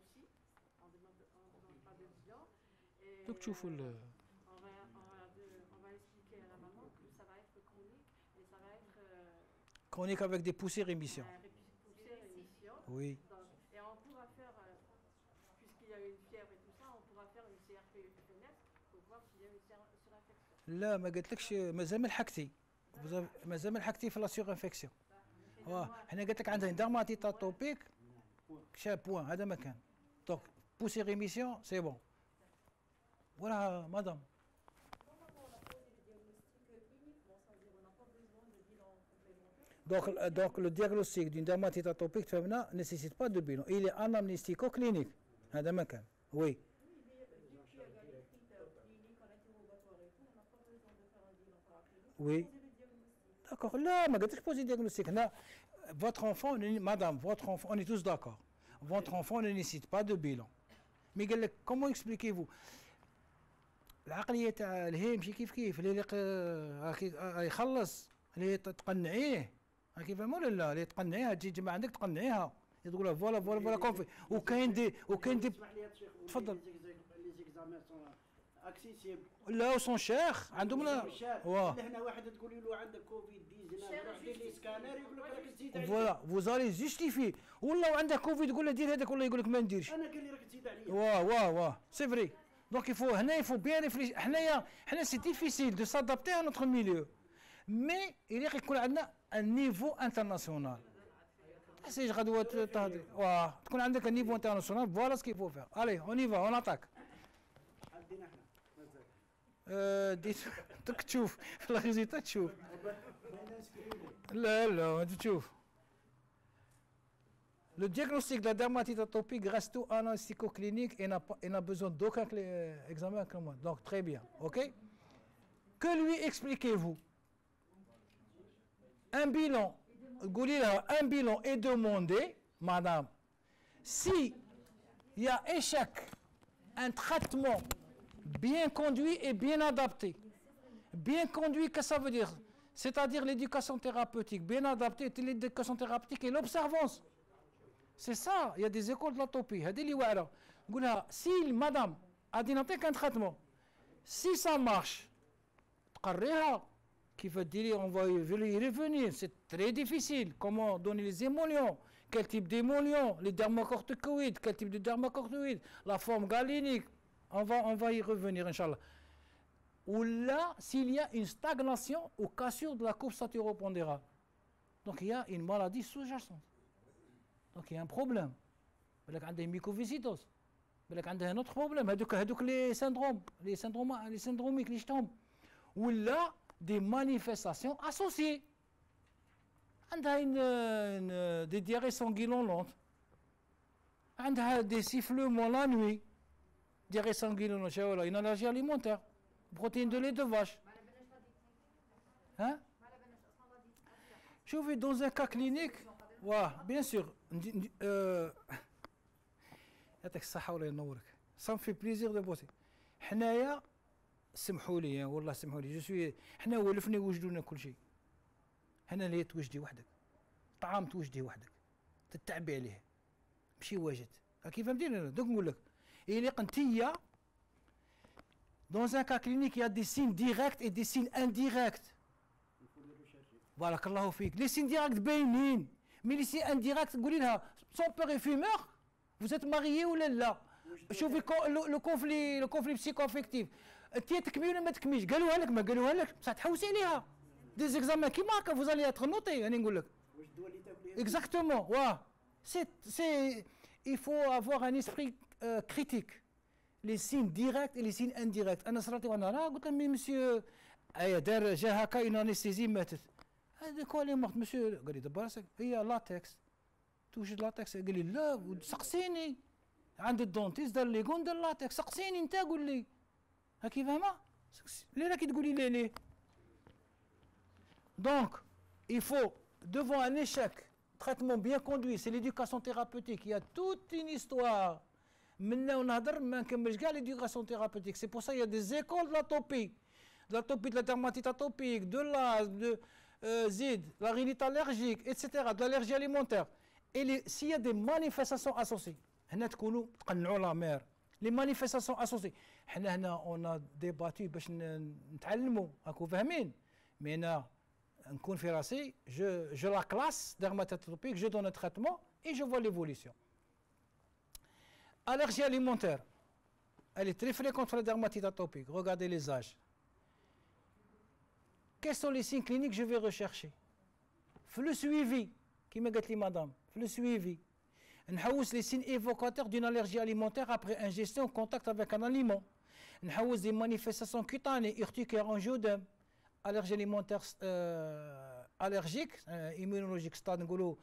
Donc, tu fais le. On va expliquer à la maman que ça va être chronique et ça va être Chronique avec des poussées rémission. poussée rémission. Oui. Et on pourra faire, puisqu'il y a une fièvre et tout ça, on pourra faire une CRP fenêtre pour voir s'il y a une surinfection. لا ما قلتلكش مازال ما لحقتي مازال ما لحقتي في لا سيغ انفيكسيون. حنا قلت لك عندها درماتيت اتوبيك شا بوان هذا ما كان دونك بوسي ريميسيون سي بون. Voilà, madame. Donc le diagnostic d'une dermatite atopique féminin ne nécessite pas de bilan. Il est anamnéstico-clinique. هذا ما كان. Oui. Oui. D'accord. Là, ما قلتش poser diagnostic. Là, votre enfant, madame, votre enfant, on est tous d'accord. Votre enfant ne nécessite pas de bilan. Mais comment expliquez-vous? العقليه تاع الهي ماشي كيف اللي يخلص اللي تقنعيه كيف فاهم ولا لا؟ اللي تقنعيها تجي تجمع عندك تقنعيها تقول لها فوالا كونفي وكاين دي اسمح لي يا شيخ تفضل. لي زيكزامان سون اكسيسيبل لا وسون شيخ عندهم لا واه هنا واحد تقولي له عندك كوفيد 19 روح دير لي سكانر يقول لك راك تزيد عليا. فوالا فوزالي جوستيفي ولا عندك كوفيد تقول له دير هذاك ولا يقول لك ما نديرش. انا قال لي راك تزيد عليا. واه سي فري. دونك يفو هنا يفو بيان ريفليش. حنا سي ديفيسيل دو سادابتي ا نوتر ميليو مي يليق يكون عندنا ان نيفو انترناسيونال. سي غدوه تهضري واه تكون عندك ان نيفو انترناسيونال فوالا سكي فو فير. الي اون يفا اون اتاك. عندنا احنا مازال ديت دوك تشوف في الريزيتا تشوف. لا انت تشوف. Le diagnostic de la dermatite atopique reste tout analytico-clinique et n'a besoin d'aucun examen clinique. Donc très bien, ok? Que lui expliquez-vous? Un bilan est demandé, madame. Si il y a échec, un traitement bien conduit et bien adapté. Bien conduit, qu'est-ce que ça veut dire? C'est-à-dire l'éducation thérapeutique, bien adaptée, l'éducation thérapeutique et l'observance. C'est ça, il y a des écoles de l'atopie. Si madame a dit qu'un traitement, si ça marche, qui veut dire on va y revenir, c'est très difficile. Comment donner les émollients? Quel type d'émollients? Les dermocorticoïdes, quel type de dermocorticoïdes? La forme galénique, on va y revenir, Inch'Allah. Ou là, s'il y a une stagnation ou cassure de la courbe saturopondérale. Donc il y a une maladie sous-jacente. Donc il y a un problème. Il y a une mycoviscidose. Il y a un autre problème. Les syndromiques, les symptômes. Ou là, des manifestations associées. Il y a des diarrhées sanguinolentes. Il y a des sifflements la nuit. Diarrhée sanguinolente, une allergie alimentaire. Protéines de lait de vache. Hein? Je vais dans un cas clinique. Ouais, bien sûr. يعطيك الصحة ولا ينورك. Ça me fait plaisir de bosser. حنايا سمحوا لي والله سمحوا لي جو حنا ولفنا يوجدوا لنا كل شيء. هنا اللي توجدي وحدك. طعام توجدي وحدك. تتعبي عليه. ماشي واجد. كيف فهمتيني؟ دوك نقول لك. إلي قنتيا dans un cas clinique il y a des signes directs et des signes indirects. بارك الله فيك. Les signes directs باينين. Mais les signes indirects قولي لها son père est fumeur. Vous êtes marié ولا لا؟ شوفي le conflit psycho-affectif. انت تكمي ولا ما تكميش؟ قالوها لك ما قالوها لك بصح تحوسي عليها. Des examens كيما هكا vous allez être noté راني نقول لك. واش الدواء اللي تاكليها؟ Exactement, ouais. Il faut avoir un esprit critique. Les signes directs et les signes indirects. أنا صراتي وأنا راه قلت له مسيو دار جا هكا une anesthésie ماتت. هذا كوا اللي مرت مسيو قال لي دبر راسك هي لاتكس. توجد لاتكس قال لي لا سقسيني عند الدونتيست دار لي كون دار لاتكس سقسيني أنت قول لي. هاكي فاهمة؟ ليه راكي تقولي لي ليه؟ Donc, il faut, devant un échec, traitement bien conduit, c'est l'éducation thérapeutique. Il y a toute une histoire. Maintenant, on a l'éducation thérapeutique. C'est pour ça qu'il y a des écoles de l'atopie, de la dermatite atopique, de l'asthme, de ZID, la rhinite allergique, etc., de l'allergie alimentaire. Et s'il y a des manifestations associées, les manifestations associées, on a débattu باش نتعلموا هاكو فاهمين mais أنا نكون في راسي je la classe dermatite atopique, je donne un traitement et je vois l'évolution. Allergie alimentaire, elle est très fréquente contre la dermatite atopique. Regardez les âges. Quels sont les signes cliniques que je vais rechercher? Le suivi, qui m'a dit madame, le suivi. نحوس les signes évocateurs d'une allergie alimentaire après ingestion en contact avec un aliment. نحوس des manifestations cutanées, urticaires, angioedème, allergie alimentaire allergique, immunologique, stade نقولوا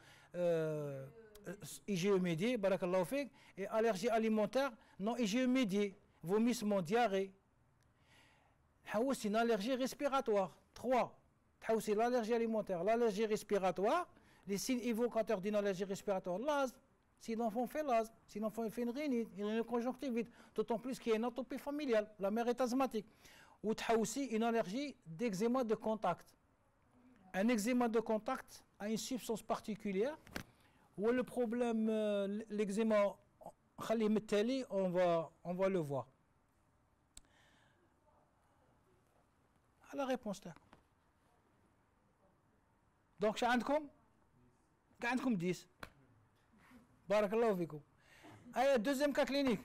IgE médié, barakallahu fik, et allergie alimentaire non IgE médié, vomissement, diarrhée. نحوس une allergie respiratoire. 3. تحوسي l'allergie alimentaire, l'allergie respiratoire, les signes évocateurs d'une allergie respiratoire, l'asthme, si l'enfant fait l'asthme, si l'enfant fait une rhinite conjonctivite, d'autant plus qu'il y a une atopie familiale, la mère est asthmatique. Ou tu as aussi une allergie d'eczéma de contact. Un eczéma de contact a une substance particulière, où le problème, l'eczéma, on va le voir. À la réponse là. Donc, شو عندكم؟ عندكم 10. بارك الله فيكم. Deuxième cas clinique.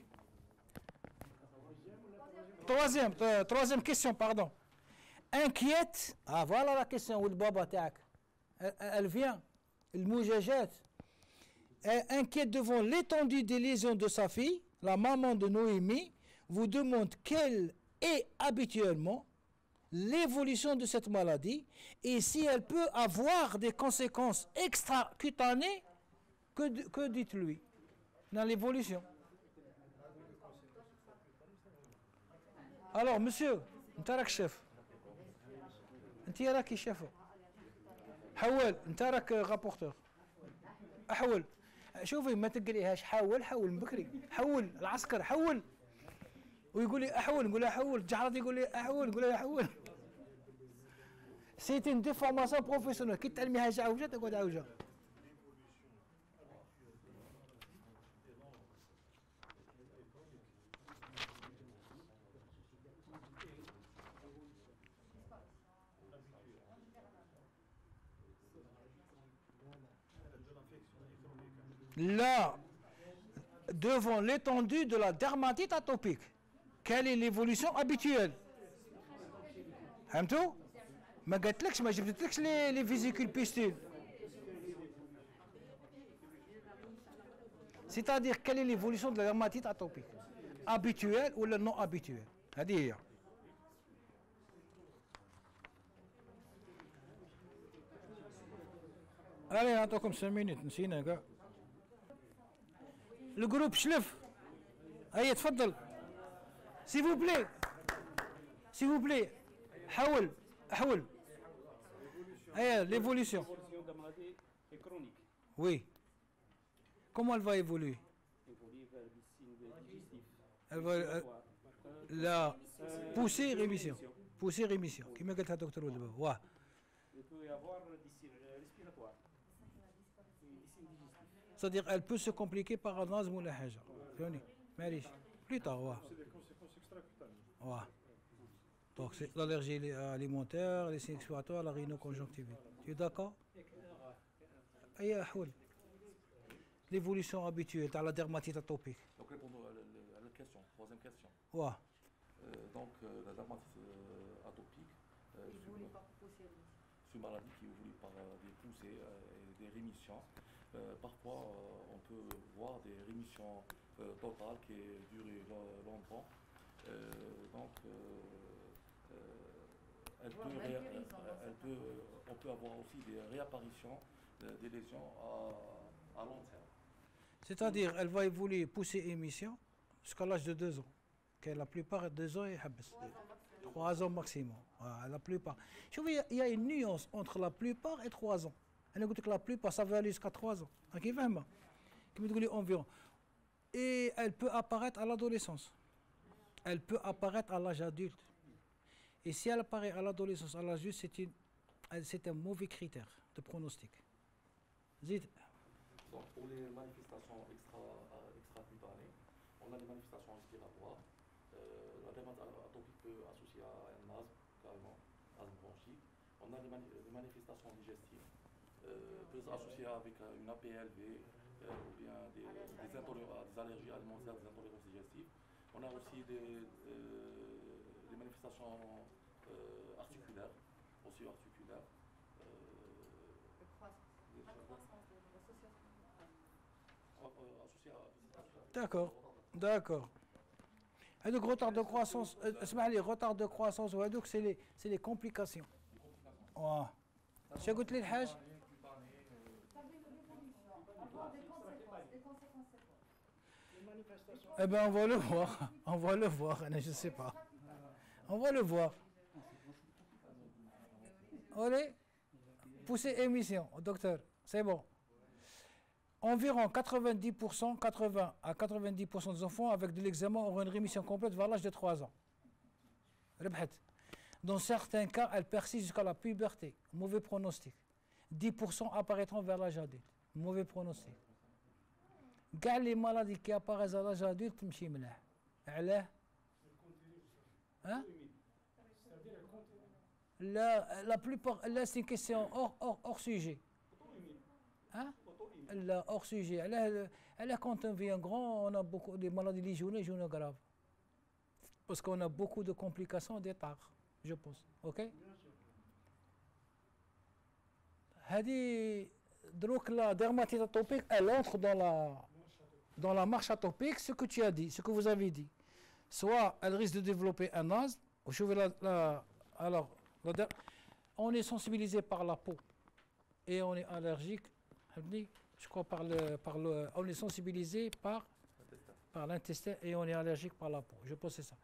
Troisième question, pardon. Inquiète. Ah, voilà la question. Ou le baba tac. Elle vient. Le moujajet. Inquiète devant l'étendue des lésions de sa fille. La maman de Noémie vous demande quelle est habituellement l'évolution de cette maladie et si elle peut avoir des conséquences extracutanées, que dites-lui dans l'évolution? Alors, monsieur, انت راك شيف، انت راكي شيف، حول، انت راك رابورتور، احول، شوفي ما تقليهاش حول من بكري، حول العسكر حول، ويقول لي احول، نقول له حول، جحرتي يقول لي احول، نقول له حول. سيتي ان ديفورماسيون بروفيسيونيل، كي تعلميها عوجه تقعد عوجه. Là, devant l'étendue de la dermatite atopique, quelle est l'évolution habituelle? فهمتوا؟ ما قلتلكش، ما جبتلكش les vésicules pustules. C'est-à-dire quelle est l'évolution de la dermatite atopique? Habituelle ou non habituelle? هذه هي. Allez, نعطوكم 5 minutes نسينا كاع. الجروب شلف. هيا تفضل. S'il vous plaît. S'il vous plaît. حول. L'évolution. de la maladie est chronique. Oui. Comment elle va évoluer? Évolue vers des signes digestifs. Elle va la poussée rémission. Poussée rémission. Qui m'a dit le docteur Oudba? Ouais. Il peut y avoir des signes respiratoires. Des signes digestifs. C'est-à-dire elle peut se compliquer par un asthme ou la haja. فهمني؟ معليش. Plus tard, ouais. C'est des conséquences extracutanées. Ouais. Donc c'est l'allergie alimentaire, les signes expiratoires, la rhinoconjonctivite. Tu es d'accord? Aïe, حول. L'évolution habituelle à la dermatite atopique. Donc répondons à la question, troisième question. Ouais. La dermatite atopique, c'est une maladie qui évolue par des poussées et des rémissions. Parfois, on peut voir des rémissions totales qui durent longtemps. On peut avoir aussi des réapparitions des lésions à long terme. C'est-à-dire, elle va évoluer, pousser émission jusqu'à l'âge de 2 ans. La plupart, 2 ans et 3 ans maximum. La plupart. Il y a une nuance entre la plupart et 3 ans. Elle dit que la plupart, ça va aller jusqu'à 3 ans. Environ. Et elle peut apparaître à l'adolescence. Elle peut apparaître à l'âge adulte. Et si elle apparaît à l'adolescence, à l'âge adulte, c'est un mauvais critère de pronostic. Zid. Donc pour les manifestations extracutanées, on a des manifestations respiratoires. La dermatite atopique peut associer à un asthme, carrément, asthme bronchique. On a des manifestations digestives, peut s'associer avec une APLV ou bien des allergies alimentaires, des intolérances digestives. On a aussi des manifestations articulaires, osseo-articulaires. D'accord. Et donc retard de croissance, les retards de croissance, donc c'est les complications. شو قلت لي الحاج؟ Eh bien, on va le voir, je ne sais pas. On va le voir. Allez, poussez émission, docteur, c'est bon. environ 90%, 80 à 90% des enfants avec de l'eczéma auront une rémission complète vers l'âge de 3 ans. ربحت. Dans certains cas, elle persiste jusqu'à la puberté. Mauvais pronostic. 10% apparaîtront vers l'âge adulte. Mauvais pronostic. كاع les maladies qui apparaissent à l'âge adulte ماشي ملاح. علاه؟ Hein? La plupart, là c'est une question hors sujet. Hein? Là, hors sujet. Là, quand on devient grand, on a beaucoup de maladies légionnaires graves. Parce qu'on a beaucoup de complications des tares, je pense. Ok? Donc la dermatite atopique, elle entre dans la marche atopique, ce que tu as dit, ce que vous avez dit. Soit elle risque de développer un asthme, alors, on est sensibilisé par la peau et on est allergique, je crois on est sensibilisé par l'intestin et on est allergique par la peau. Je pense que c'est ça.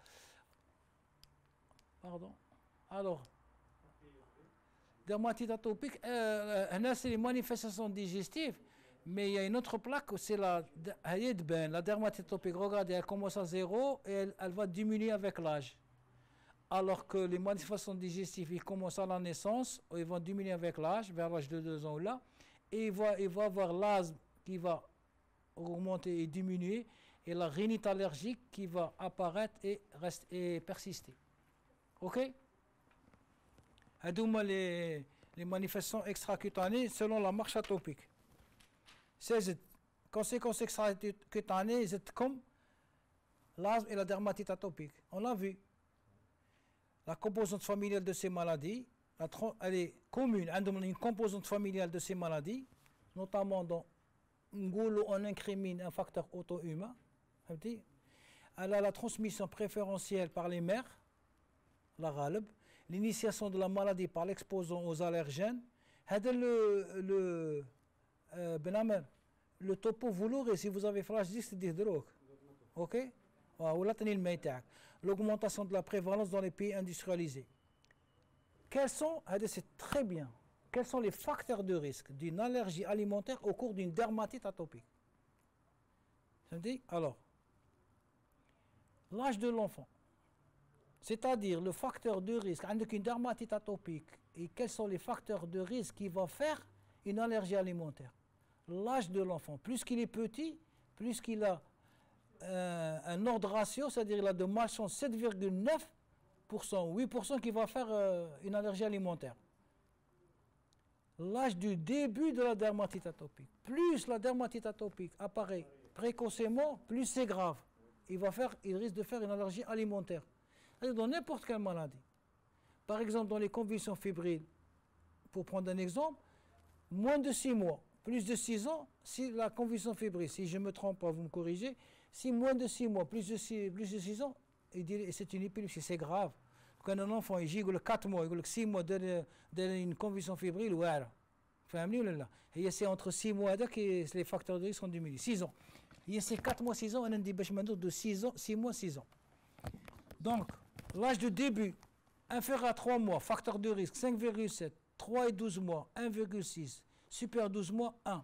Pardon. Alors, dermatite atopique, c'est les manifestations digestives, mais il y a une autre plaque, c'est la dermatite atopique. Regardez, elle commence à 0 et elle va diminuer avec l'âge. Alors que les manifestations digestives, ils commencent à la naissance, ils vont diminuer avec l'âge, vers l'âge de 2 ans ou là, et il va avoir l'asthme qui va augmenter et diminuer, et la rhinite allergique qui va apparaître et persister. Ok? هذوما les manifestations extracutanées selon la marche atopique. C'est conséquences extracutanées, c'est comme l'asthme et la dermatite atopique. On l'a vu. La composante familiale de ces maladies, elle est commune. Une composante familiale de ces maladies, notamment dans on incrimine un facteur auto-humain. Elle a la transmission préférentielle par les mères, la ghalb, l'initiation de la maladie par l'exposant aux allergènes. Le topo, vous l'aurez si vous avez flash disque de drogue. Ok? L'augmentation de la prévalence dans les pays industrialisés. C'est très bien. Quels sont les facteurs de risque d'une allergie alimentaire au cours d'une dermatite atopique? Alors, l'âge de l'enfant, c'est-à-dire le facteur de risque avec une dermatite atopique, et quels sont les facteurs de risque qui vont faire une allergie alimentaire? L'âge de l'enfant, plus qu'il est petit, plus qu'il a un ordre ratio, c'est-à-dire il a de malchance 7,9%, 8% qui va faire une allergie alimentaire. L'âge du début de la dermatite atopique. Plus la dermatite atopique apparaît précocement, plus c'est grave. Il risque de faire une allergie alimentaire. Dans n'importe quelle maladie. Par exemple, dans les convulsions fébriles, pour prendre un exemple, moins de 6 mois, plus de 6 ans, si la convulsion fébrile, si je me trompe pas, vous me corrigez, si moins de 6 mois, plus de 6 ans, c'est une épilepsie, c'est grave. Quand un enfant il gigoule 4 mois, il 6 mois d'une convulsion fébrile, voilà. C'est entre 6 mois et les facteurs de risque sont diminués. 6 ans. C'est 4 mois, 6 ans, on a dit de 6 mois, 6 ans. Donc, l'âge de début, inférieur à 3 mois, facteur de risque 5,7, 3 et 12 mois, 1,6, super 12 mois, 1.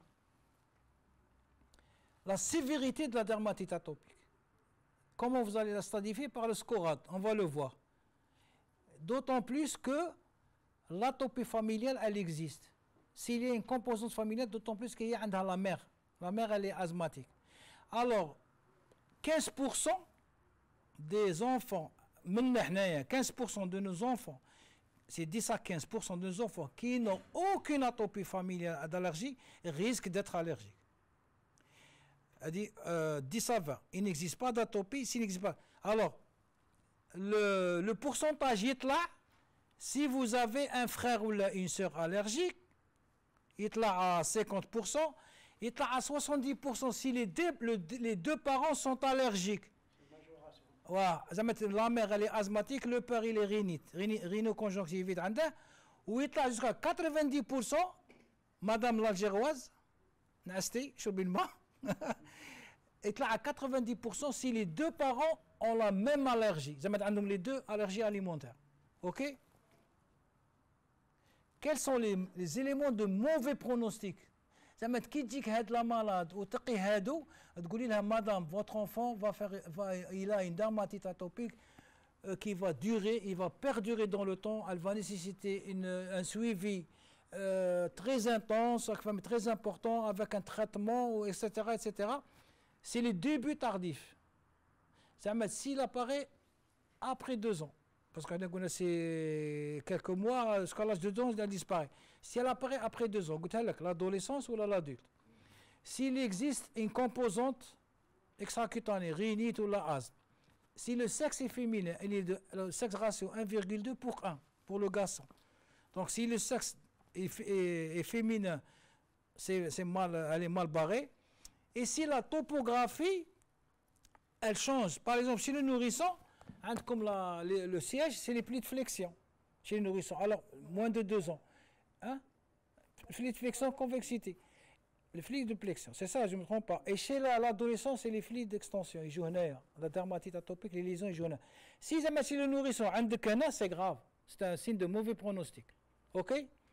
La sévérité de la dermatite atopique. Comment vous allez la stadifier? Par le SCORAD, on va le voir. D'autant plus que l'atopie familiale, elle existe. S'il y a une composante familiale, d'autant plus qu'il y a la mère. La mère, elle est asthmatique. Alors, 15% des enfants, 15% de nos enfants, c'est 10 à 15% de nos enfants qui n'ont aucune atopie familiale d'allergie risquent d'être allergiques. Elle dit 10 à 20. Il n'existe pas d'atopie s'il n'existe pas. Alors, le pourcentage est là. Si vous avez un frère ou une sœur allergique, il est là à 50%, il est là à 70% si les deux parents sont allergiques. Voilà. La mère elle est asthmatique, le père il est rhinoconjonctivite, ou il est là jusqu'à 90%, madame l'algéroise, Nasti, Choubilma, est là à 90% si les deux parents ont la même allergie. Les deux allergies alimentaires. Ok? Quels sont les éléments de mauvais pronostic? زعما كي تجيك هاد لا مالاد وتقي هادو تقولي لها مدام votre enfant il a une dermatite atopique qui va durer, il va perdurer dans le temps, elle va nécessiter un suivi très intense, très important, avec un traitement, etc., etc. C'est les débuts tardifs. S'il apparaît après 2 ans, parce qu'on a c'est quelques mois, jusqu'à l'âge de 2 ans, il disparaît. Si elle apparaît après 2 ans, l'adolescence ou l'adulte, s'il existe une composante extracutanée, rhinite ou la asthme, si le sexe est féminin, le sexe ratio 1,2 pour 1 pour le garçon. Donc si le sexe est féminin, elle est mal barrée. Et si la topographie, elle change. Par exemple, chez le nourrisson, comme le siège, c'est les plis de flexion. Chez le nourrisson, alors moins de 2 ans. Hein? Plis de flexion, convexité. Les flics de flexion, c'est ça, je ne me trompe pas. Et chez l'adolescent, c'est les flics d'extension, ils jouent la dermatite atopique, les lésions, ils jouent. Si chez le nourrisson, c'est grave. C'est un signe de mauvais pronostic. OK?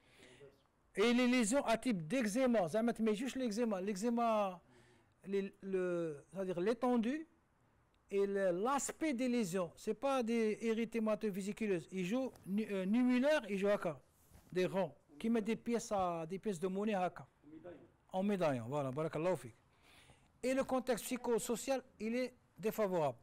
Et les lésions à type d'eczéma, mais juste l'eczéma. L'eczéma, c'est-à-dire l'étendue et l'aspect des lésions. Ce n'est pas des érythémateuses vésiculeuses. Ils jouent numulaires, ils jouent à des ronds, qui mettent des pièces de monnaie à en médaillon, voilà, barakallahu fik. Et le contexte psychosocial, il est défavorable.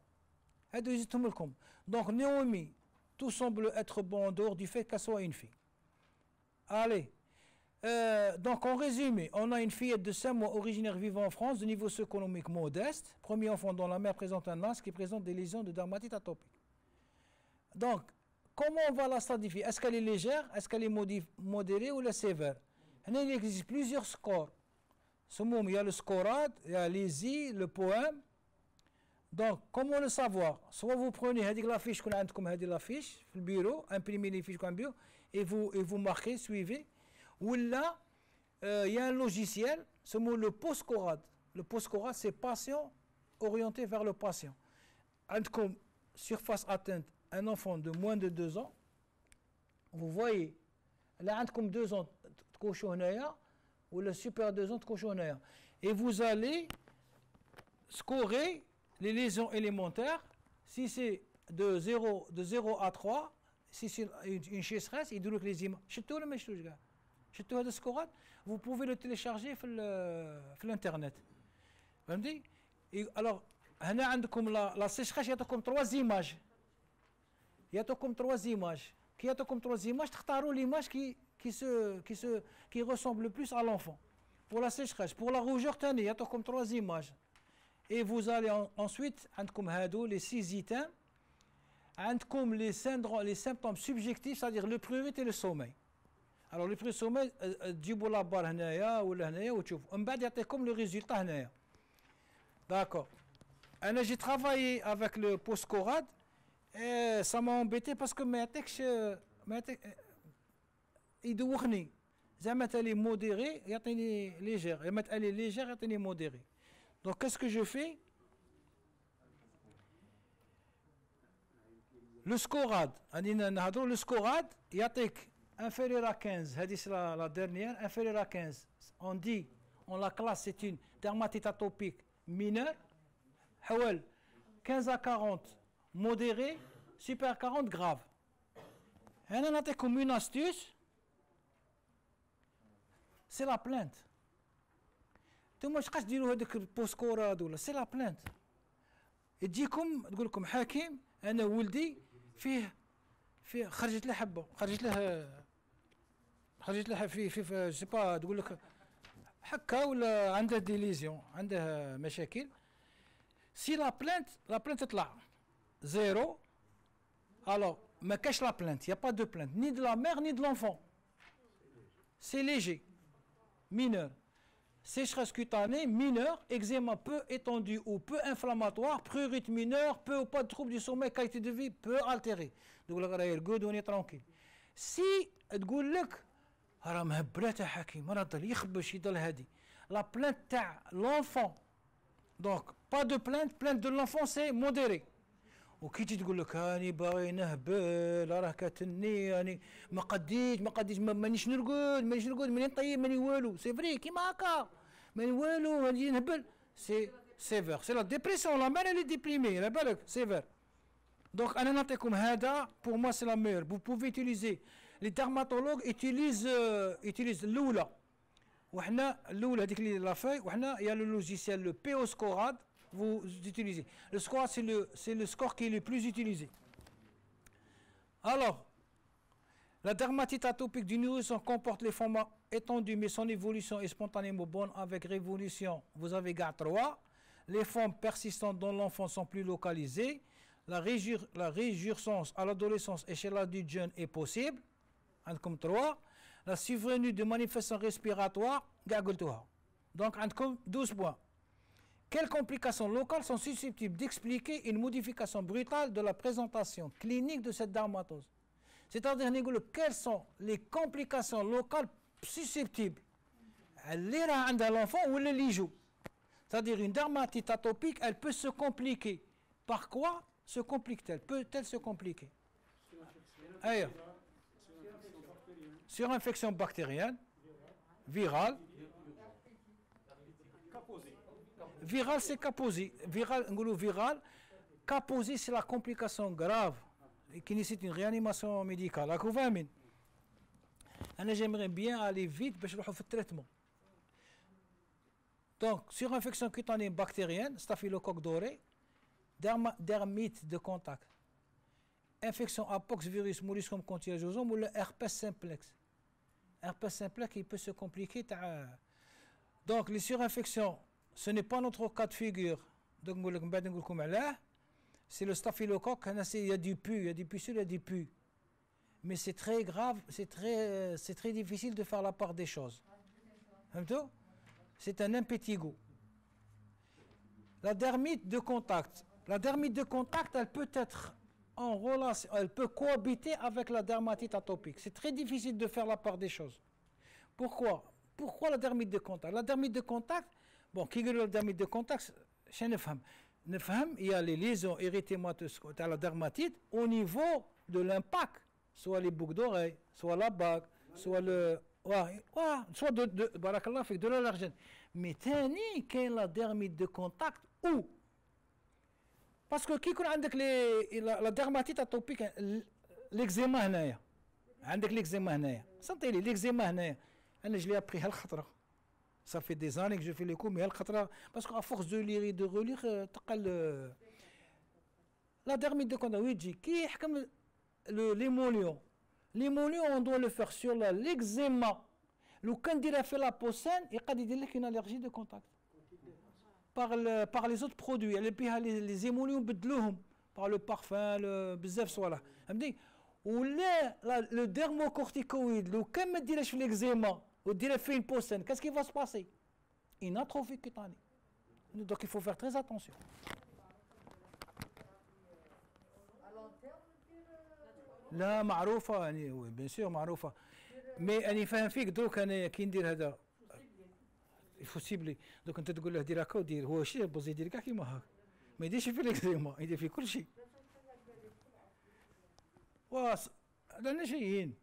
Donc, Naomi, tout semble être bon en dehors du fait qu'elle soit une fille. Allez. Donc, en résumé, on a une fillette de 5 mois originaire vivant en France, de niveau socio-économique modeste. Premier enfant dont la mère présente un masque qui présente des lésions de dermatite atopique. Donc, comment on va la stratifier? Est-ce qu'elle est légère? Est-ce qu'elle est modérée ou la sévère? Il existe plusieurs scores. Il y a le scorade, il y a l'ESI, le poème. Donc, comment le savoir? Soit vous prenez la fiche qu'on a comme la fiche, le bureau, imprimez les fiches comme bureau, et vous marquez, suivez. Ou là, il y a un logiciel, le post-scorade. Le post-scorade, c'est patient orienté vers le patient. Comme surface atteinte, un enfant de moins de 2 ans, vous voyez, là, comme 2 ans, ou le super 2 ans de cochonnaire. Et vous allez scorer les lésions élémentaires. Si c'est de 0 à 3, si c'est une sécheresse, il doit les images. Vous pouvez le télécharger sur l'internet. Alors, la sécheresse, il y a comme 3 images. Il y a comme 3 images. Qui a comme 3 images, l'image qui ressemble le plus à l'enfant. Pour la sécheresse, pour la rougeur, il y a comme 3 images. Et vous allez ensuite, les 6 items, comme les symptômes subjectifs, c'est-à-dire le prurite et le sommeil. Alors le prurite et le sommeil, تجيبوا la barre هنايا ولا هنايا وتشوفوا. من بعد يعطيكم le résultat هنايا. D'accord. J'ai travaillé avec le post-scorade et ça m'a embêté parce que يدوخني. زعما elle est modérée, يعطيني légère. Elle est légère, يعطيني modérée. Donc qu'est-ce que je fais? Le scorade, le scorade, يعطيك inférieur à 15, c'est la dernière, inférieur à 15. On dit, on la classe, c'est une dermatite atopique mineure. 15 à 40, modéré, super 40, grave. Et on a comme une astuce, c'est la plainte. C'est la plainte. تجيكم تقول لكم حكيم انا ولدي فيه خرجت له حبه خرجت له في سي با تقول لك حكه ولا عنده دي ليزيون عنده مشاكل. سي لا بلانت تطلع زيرو alors ما كاش لا بلانت يا با دو بلانت ni de la mère ni de l'enfant. C'est léger, mineur. Sécheresse cutanée mineure, eczéma peu étendu ou peu inflammatoire, prurite mineur, peu ou pas de trouble du sommeil, qualité de vie peu altérée. Donc là, good, on est tranquille. Si تقول لك راه مهبلات حكيم راه ضل يخبش يضل هادي la plainte تاع l'enfant. Donc pas de plainte de l'enfant c'est modéré. وكي تجي تقول لك هاني باغي نهبل راه كاتني يعني ما قديش مانيش نرقد ماني نطيب ماني والو سي فري كيما هكا ماني والو نجي نهبل سي سيفير سي لا ديبرسيون لا مان اللي ديبريمي على بالك سيفير دونك انا نعطيكم هذا بور موا سي لا ميور vous pouvez utiliser les dermatologues utilisent الاولى وحنا الاولى هذيك اللي لا فاي وحنا يا لو لوجيسيال لو بي او سكوراد vous utilisez. Le score, c'est le score qui est le plus utilisé. Alors, la dermatite atopique du nourrisson comporte les formes étendues, mais son évolution est spontanément bonne avec révolution. Vous avez GAR3. Les formes persistantes dans l'enfant sont plus localisées. La réjouissance à l'adolescence et chez l'adulte jeune est possible. Comme 3. La survenue de manifestations respiratoires, donc, comme 12 points. Quelles complications locales sont susceptibles d'expliquer une modification brutale de la présentation clinique de cette dermatose? C'est-à-dire, quelles sont les complications locales susceptibles à l'enfant ou les joue? C'est-à-dire, une dermatite atopique, elle peut se compliquer. Par quoi se complique-t-elle? Peut-elle se compliquer? Ailleurs. Sur infection bactérienne, virale. Viral, c'est kaposi. Viral, kaposi, c'est la complication grave et qui nécessite une réanimation médicale. J'aimerais bien aller vite pour faire le traitement. Donc, sur infection cutanée bactérienne, staphylocoque doré, dermite de contact, infection à pox, virus, molluscum contagiosum ou le herpès simplex. Herpès simplex, il peut se compliquer. Donc, les surinfections, ce n'est pas notre cas de figure. Donc, c'est le staphylocoque. Il y a du pus, il y a des pustules, il y a des pus. Mais c'est très grave, c'est très difficile de faire la part des choses. C'est un impétigo. La dermite de contact. La dermite de contact, elle peut être en relation, elle peut cohabiter avec la dermatite atopique. C'est très difficile de faire la part des choses. Pourquoi? Pourquoi la dermite de contact? La dermite de contact, bon, qui est la dermite de contact, je ne sais pas. Il y a les lésions érythémateuses à la dermatite au niveau de l'impact, soit les boucles d'oreilles, soit la bague, soit le. Soit de l'allergène. Mais tani, quelle est la dermite de contact où? Parce que qui connaît la dermatite atopique, l'eczéma هنايا. عندك l'eczéma هنايا. Sentez l'eczéma هنايا. أنا je l'ai appris هالخطرة. Ça fait des années que je fais les cours, mais هالخطرة parce qu'à force de lire et de relire, تقل la dermite de contact. Oui, qui يحكم l'émollient. L'émollient, on doit le faire sur l'eczéma. Le candidat fait la peau saine, il y a une allergie de contact. Par les autres produits. Les émollients, par le parfum, le bzef, soit là. Ou le dermocorticoïde, le quand me dirait l'eczéma, ou dirait fait une peau saine, qu'est-ce qui va se passer? Une atrophie cutanée. Donc il faut faire très attention. لا معروفة يعني بيان سور معروفة مي أنا فاهم فيك دوك أنا كي ندير هذا فوسيبلي دوك أنت تقول له دير هكا ودير هو شي بوزي يدير كاع كيما هكا ما يديرش في الإكزيما يدير في كل شيء واس رانا جايين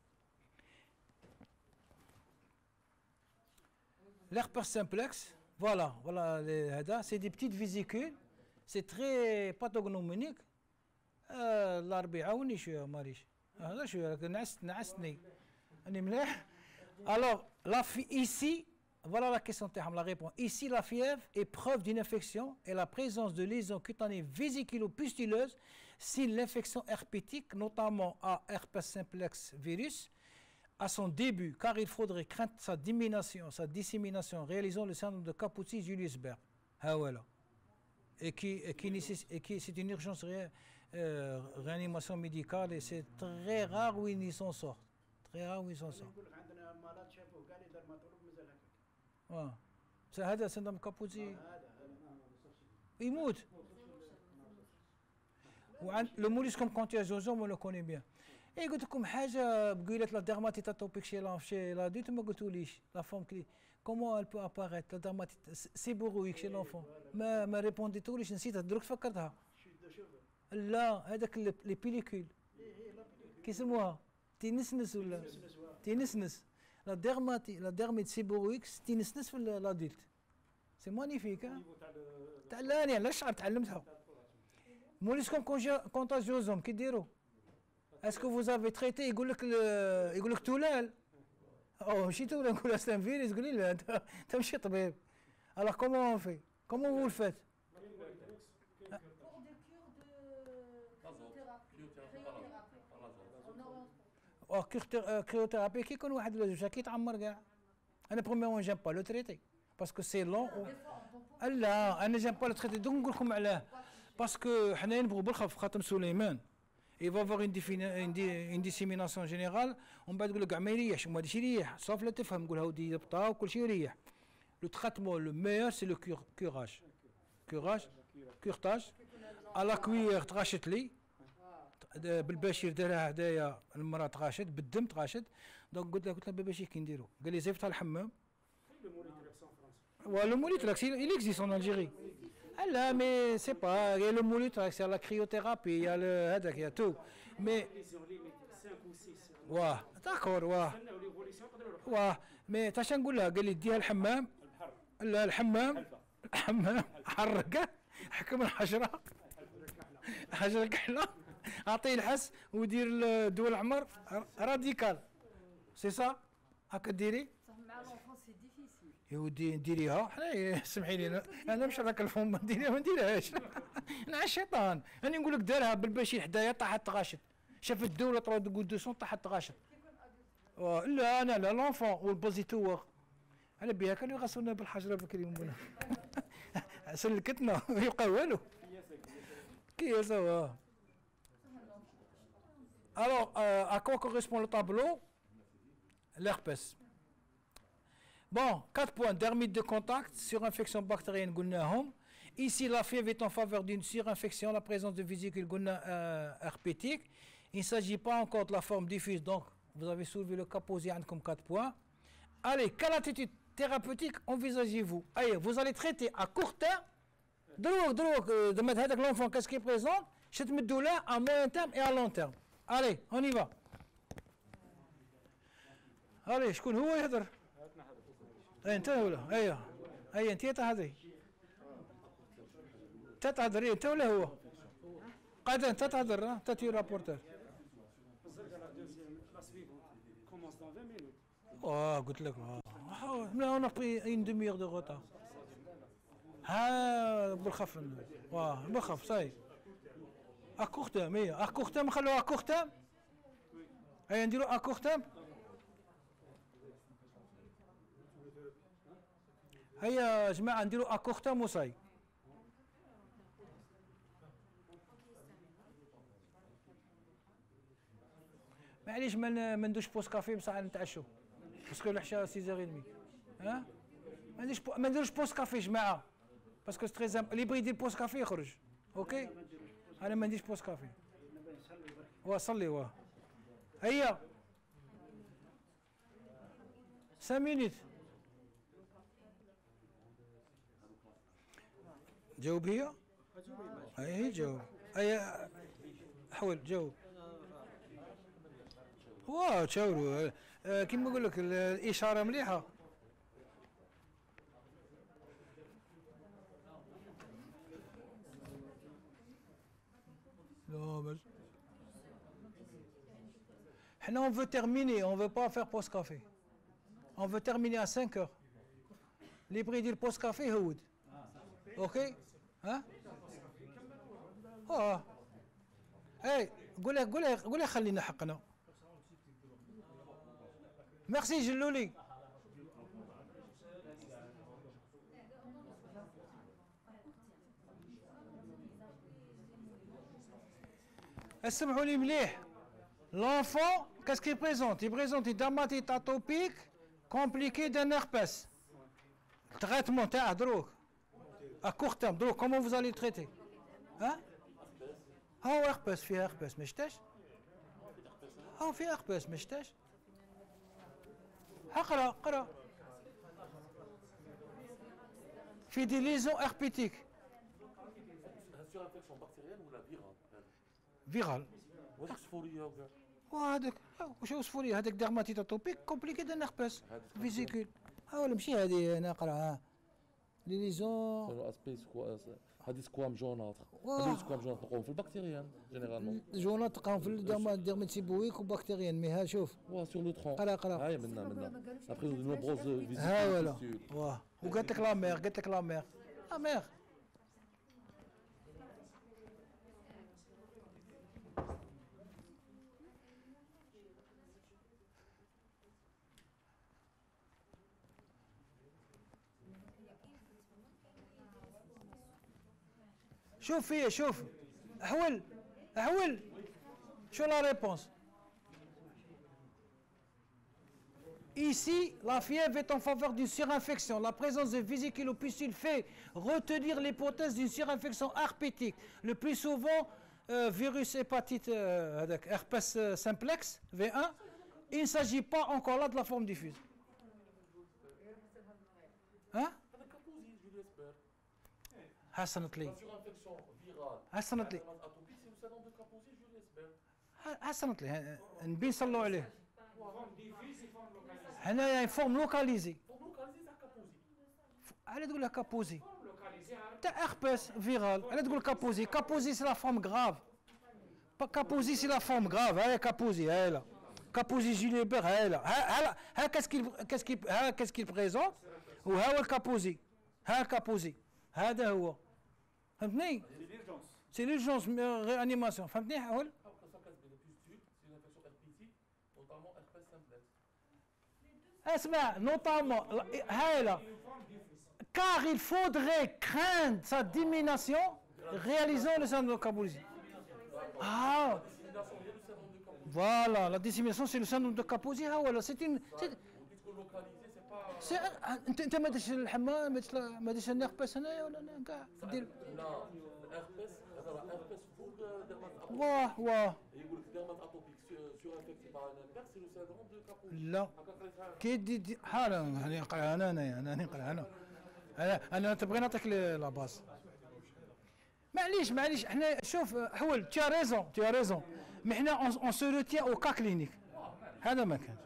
l'herpès simplex voilà هذا c'est des petites vésicules c'est très pathognomonique الله ربي يعاوني شويه ماريش هذا شويه نعسني راني مليح alors ici voilà la question تاعهم la réponse ici la fièvre est preuve d'une infection et la présence de lésions cutanées vésiculo-pustuleuses si l'infection herpétique notamment à herpès simplex virus à son début car il faudrait craindre sa dissémination réalisant le syndrome de Kaposi-Julius-Berg ah voilà et qui c'est une urgence réanimation médicale et c'est très rare où ils s'en sortent. Très rare où ils s'en sortent. C'est هذا syndrome Kaposi. يموت. Le molluscum contagiosum on le connaît bien. Et قلت لكم حاجة بقولة la dermatite atopique chez l'adulte ما قلتوليش la forme comment elle peut apparaître la dermatite séborrhoïque chez l'enfant ما ريبونديتوليش نسيتها دروك فكرتها. لا هذاك لي بيليكول كيسموها تينسنس ولا تينسنس. لا ديرميت سيبويكس تينسنس في لاديلت. سي مانيفيك. تاع لا انا علاش تعلمتها. موليسكم كونتاجيوزوم كي ديروا اسكو فوز افي تريتي يقول لك تولال او ماشي تولال نقول اسلام فيري تقول لي لا انت ماشي طبيب. alors comment on fait comment vous le faites cryothérapie كي يكون واحد ولا جوج كي يتعمر كاع. انا برومييرمون جيم با لو تريتي باسكو سي لون. لا انا جيم با لو تريتي دوك نقول لكم علاه باسكو حنايا نبغوا بالخف خاطر سليمان il va avoir une dissémination générale ومن بعد يقول لك كاع ما يريحش وما غاديش يريح صافي لا تفهم نقول هاودي يبطا وكل شيء يريح. لو تريتمون لو ميور سي لو كورتاج على لا كويير تغاشت لي بالبشير دارها هدايا المراه تغاشت بالدم تغاشت. دونك قلت له باباشي كي نديرو قال لي زيفتها الحمام. لو موليتراكس il existe en Algérie. لا مي سي با يا لو موليتراكس يا لا كريوثيرابي يا هذاك يا تو مي واه داكور واه مي تاش نقول لها قال لي ديها الحمام. لا الحمام حرقه حكم الحجره حجره كحله اعطيه الحس ودير الدواء الاحمر راديكال سي سا هكا ديري. مع لونفون سي ديفيسيل. يا ودي نديريها حنايا سمحي لي انا مش راك الفم ما نديرهاش انا الشيطان. انا نقول لك دارها بالبشير حدايا طاحت تغاشت شافت الدوله تقول 200 طاحت تغاشت. لا انا لا لونفون والبوزيتور على بها كانوا يغسلونا بالحجره بكري منا سلكتنا يبقى والو كي سوا. Alors, à quoi correspond le tableau? L'herpès. Bon, 4 points. Dermite de contact, surinfection bactérienne, قلناهم. Ici, la fièvre est en faveur d'une surinfection, la présence de vésicules herpétiques. Il ne s'agit pas encore de la forme diffuse, donc vous avez soulevé le cas posé comme 4 points. Allez, quelle attitude thérapeutique envisagez-vous? Allez, vous allez traiter à court terme. De mettre avec l'enfant, qu'est-ce qui est présent? Je te mets de là à moyen terme et à long terme. Allez, on y va. Allez, شكون هو يهضر؟ انت ولا؟ ايوه انت تهضري. تهضري انت ولا هو؟ قاعد انت تهضر انت تي رابورتور. قلت لك لا انا بي ان دميغ دو غوتا. ها بالخف بالخف صاي اكوختام. هي اكوختام نخلوها اكوختام. هيا نديرو اكوختام. هيا يا جماعه نديرو اكوختام وصاي. معليش ما ندوش بوس كافي بصح نتعشوا باسكو العشاء 6:30. ها ما نديروش بوس كافي جماعه باسكو سي تري اللي يبغي يدير بوس كافي يخرج. اوكي انا ما نديرش بوس كافي. صلي هيا 5 مينيت. جاوب هي. اي جاوب. اي حول جاوب. تشاوروا كيما نقول لك الاشاره مليحه. لا بس حنا on veut terminer, on veut pas faire pause café. On veut terminer à 5 heures. اللي يبغي يدير بوست كافي يهود. اوكي ها اي قول خلينا حقنا. ميرسي جلولي. اسمعوا لي مليح. L'enfant, qu'est-ce qu'il présente? Il présente une dermatite atopique compliquée d'un herpès. Traitement, à court terme, comment vous allez le traiter? Hein? herpès, في herpès, ما شتاش؟ في herpès, ما شتاش؟ قرا. في des lésions herpétiques. Surinfection bactérienne ou la virale? فيرال. وهذيك الصفوريه وكاع. وهذاك واش هو صفوري هذاك ديرماتيت اتوبيك كومبليكي دو نيربس فيزيكول. ها ولا ماشي هذه انا نقراها لي ليزون. سيرو اسبي سكوا هذه سكوام جوناتر. واه. هذه سكوام جوناتر تلقاهم في البكتيريان جينيرالمون. جونات تلقاهم في الديرماتيبويك وبكتيريان. مي ها شوف واه سور لو ترون. قرا هاي منا ابخي دو نوبروز فيزيت. ها ولا واه وقالت لك لا مير قالت لك لا مير لا مير. شوف فيه شوف حول حول شو la réponse. Ici, la fièvre est en faveur d'une surinfection. La présence de vésicules ou pustules fait retenir l'hypothèse d'une surinfection herpétique. Le plus souvent, virus hépatite herpès simplex, V1. Il ne s'agit pas encore là de la forme diffuse. Hein? هذا كابوزي جوليوس بير. حسنت لي La surinfection virale. حسنت لي atopique c'est le syndrome de Kaposi Julius Bell. حسنت لي نبي نصلوا عليه. Forme diffuse et forme localisée. حنايا فورم لوكاليزي. Pour localiser ça Kaposi. على تقول لها كابوزي Forme localisée à تاع herpès فيرال. على تقول كابوزي. كابوزي سي لا فورم غراف. كابوزي سي لا فورم غراف. هاي كابوزي هاي لا. كابوزي جيلي بير هاي لا. ها كاسكيل بريزون وها هو الكابوزي. ها الكابوزي هذا هو. فهمتني؟ سي ليرجونس ريانيماسيون. فهمتني حول؟ Après ça casse des pustules, c'est une infection herpétique, notamment herpès simplex. اسمع نوتامون هاي لا. Car il faudrait craindre sa diminution réalisant le syndrome de Kaposi. Ah, Dissémination, il y a le syndrome de Kaposi. voilà, la dissémination c'est le syndrome de Kaposi. Ah voilà, c'est une. Puisque localisé, c'est pas. انت ما داش الحمام ما داش النربس هنايا ولا كاع دير. لا الهربس هذا الهربس فوق ديرمات اتوبيك. واه واه يقول لك ديرمات اتوبيك سور انفكتي باغ ان امبير سي لو syndrome de Kaposi. لا هكا قريتها. كي دي حالا انا نقرا انا نقرا انا تبغي نعطيك لا باس. معليش احنا شوف حول تي ريزون مي احنا اون سو روتيان او كا كلينيك. هذا ما كان.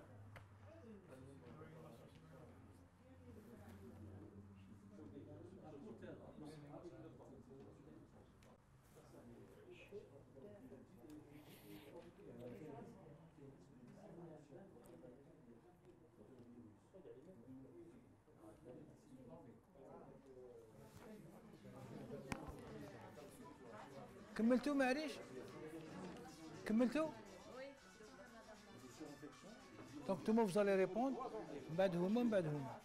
كملتوا معليش كملتوا دونك نتوما فوزالي ريبوند من بعد هما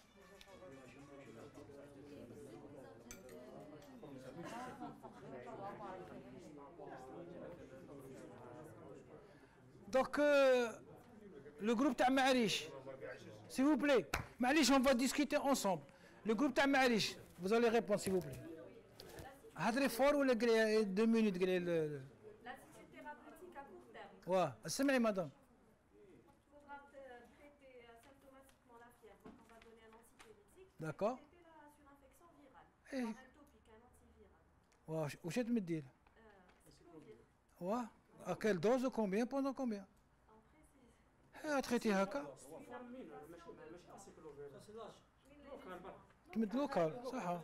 دونك لو جروب تاع معريش s'il vous plaît معليش on va discuter ensemble le groupe تاع معريش vous allez répondre s'il vous plaît. هضري فور ولا قلي 2 مينوت قلي L'assistance thérapeutique à court terme. واه اسمعي مدام. Il faudra traiter symptomatiquement la fièvre. Donc on va donner un antipyrétique. D'accord. Traiter la surinfection virale. إيه. Par un topique, un antiviral. واه واش تمدير Cyclovir. واه à quelle dose combien pendant combien Après, تريتي هكا forme mineure ماشي اسيكلوفير. لوكال برك. تمد لوكال صح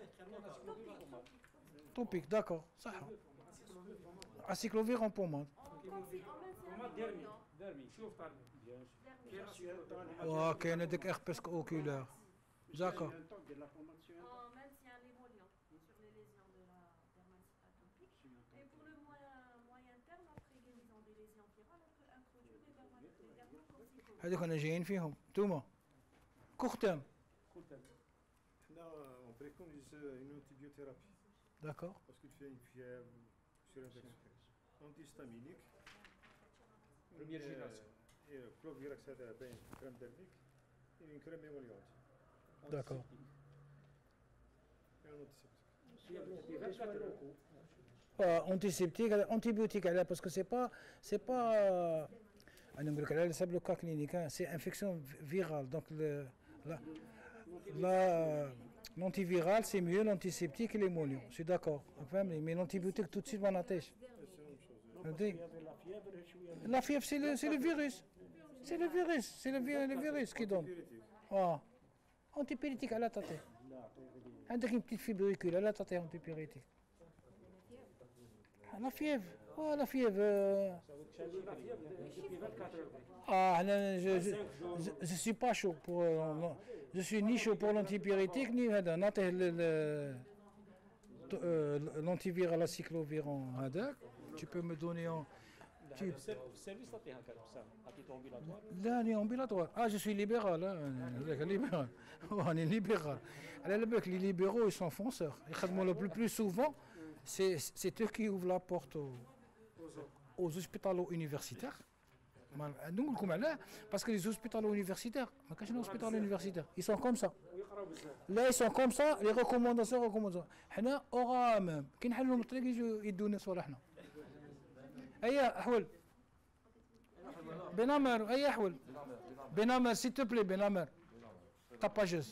توبيك داكور صح اسيكلوفير اون بوماد هما ديرمي شوف طالب. واه كاين هذاك اخبس اوكولار داكور. on maintient l'émollient sur les lésions de la dermatite atopique. Et pour le moyen terme, après guérison des lésions virales, on peut introduire des dermocorticoïdes. هذوك انا جايين فيهم نتوما كوختام حنا اون بريكونيز اون انتيبيوثيرابي داكور باسكو فيها une fièvre sur infection antihistaminique Première génération. كلوفيراكس هذا باين كريم ديرميك une crème émolliente داكور انتيسيبتيك انتيبيوتيك على باسكو سي با انا نقول لك على حسب لو كا كلينيك سي انفيكسيون فيرال دونك لا l'antiviral c'est mieux l'antiseptique et l'émollient je suis d'accord فهمني mais l'antibiotique tout de suite ما نعطيش فهمتي فيبر شويه La fièvre, c'est le virus. C'est le virus. C'est le virus qui donne. Ah. Antipyrétique, à la tête. عندك une petite fibricule, à la tête antipyrétique. La fièvre. Oh, la fièvre. Ah, non, je suis pas chaud pour. Non. Je suis ni chaud pour l'antipyrétique, ni نعطيه l'antiviral à cycloviron هذاك. Tu peux me donner en. في السيرفيس تعطيها كان حسام عطيته امبيلاتوار لا أنا ambulatoire. Ah, je suis libéral. Libéral. On est libéral. Alors, les libéraux, ils sont fonceurs. Le plus souvent, c'est eux qui ouvrent la porte aux hospitaux universitaires. Nous, parce que les hospitaux universitaires, les hospitaux universitaires, ils sont comme ça. Là, ils sont comme ça, les recommandations. Nous, aura même. Qui n'a pas le truc, ils donnent sur nous. Aïe, Ahwal. Benamer, aïe, Ahwal. Benamer, s'il te plaît, Benamer. Tapageuse.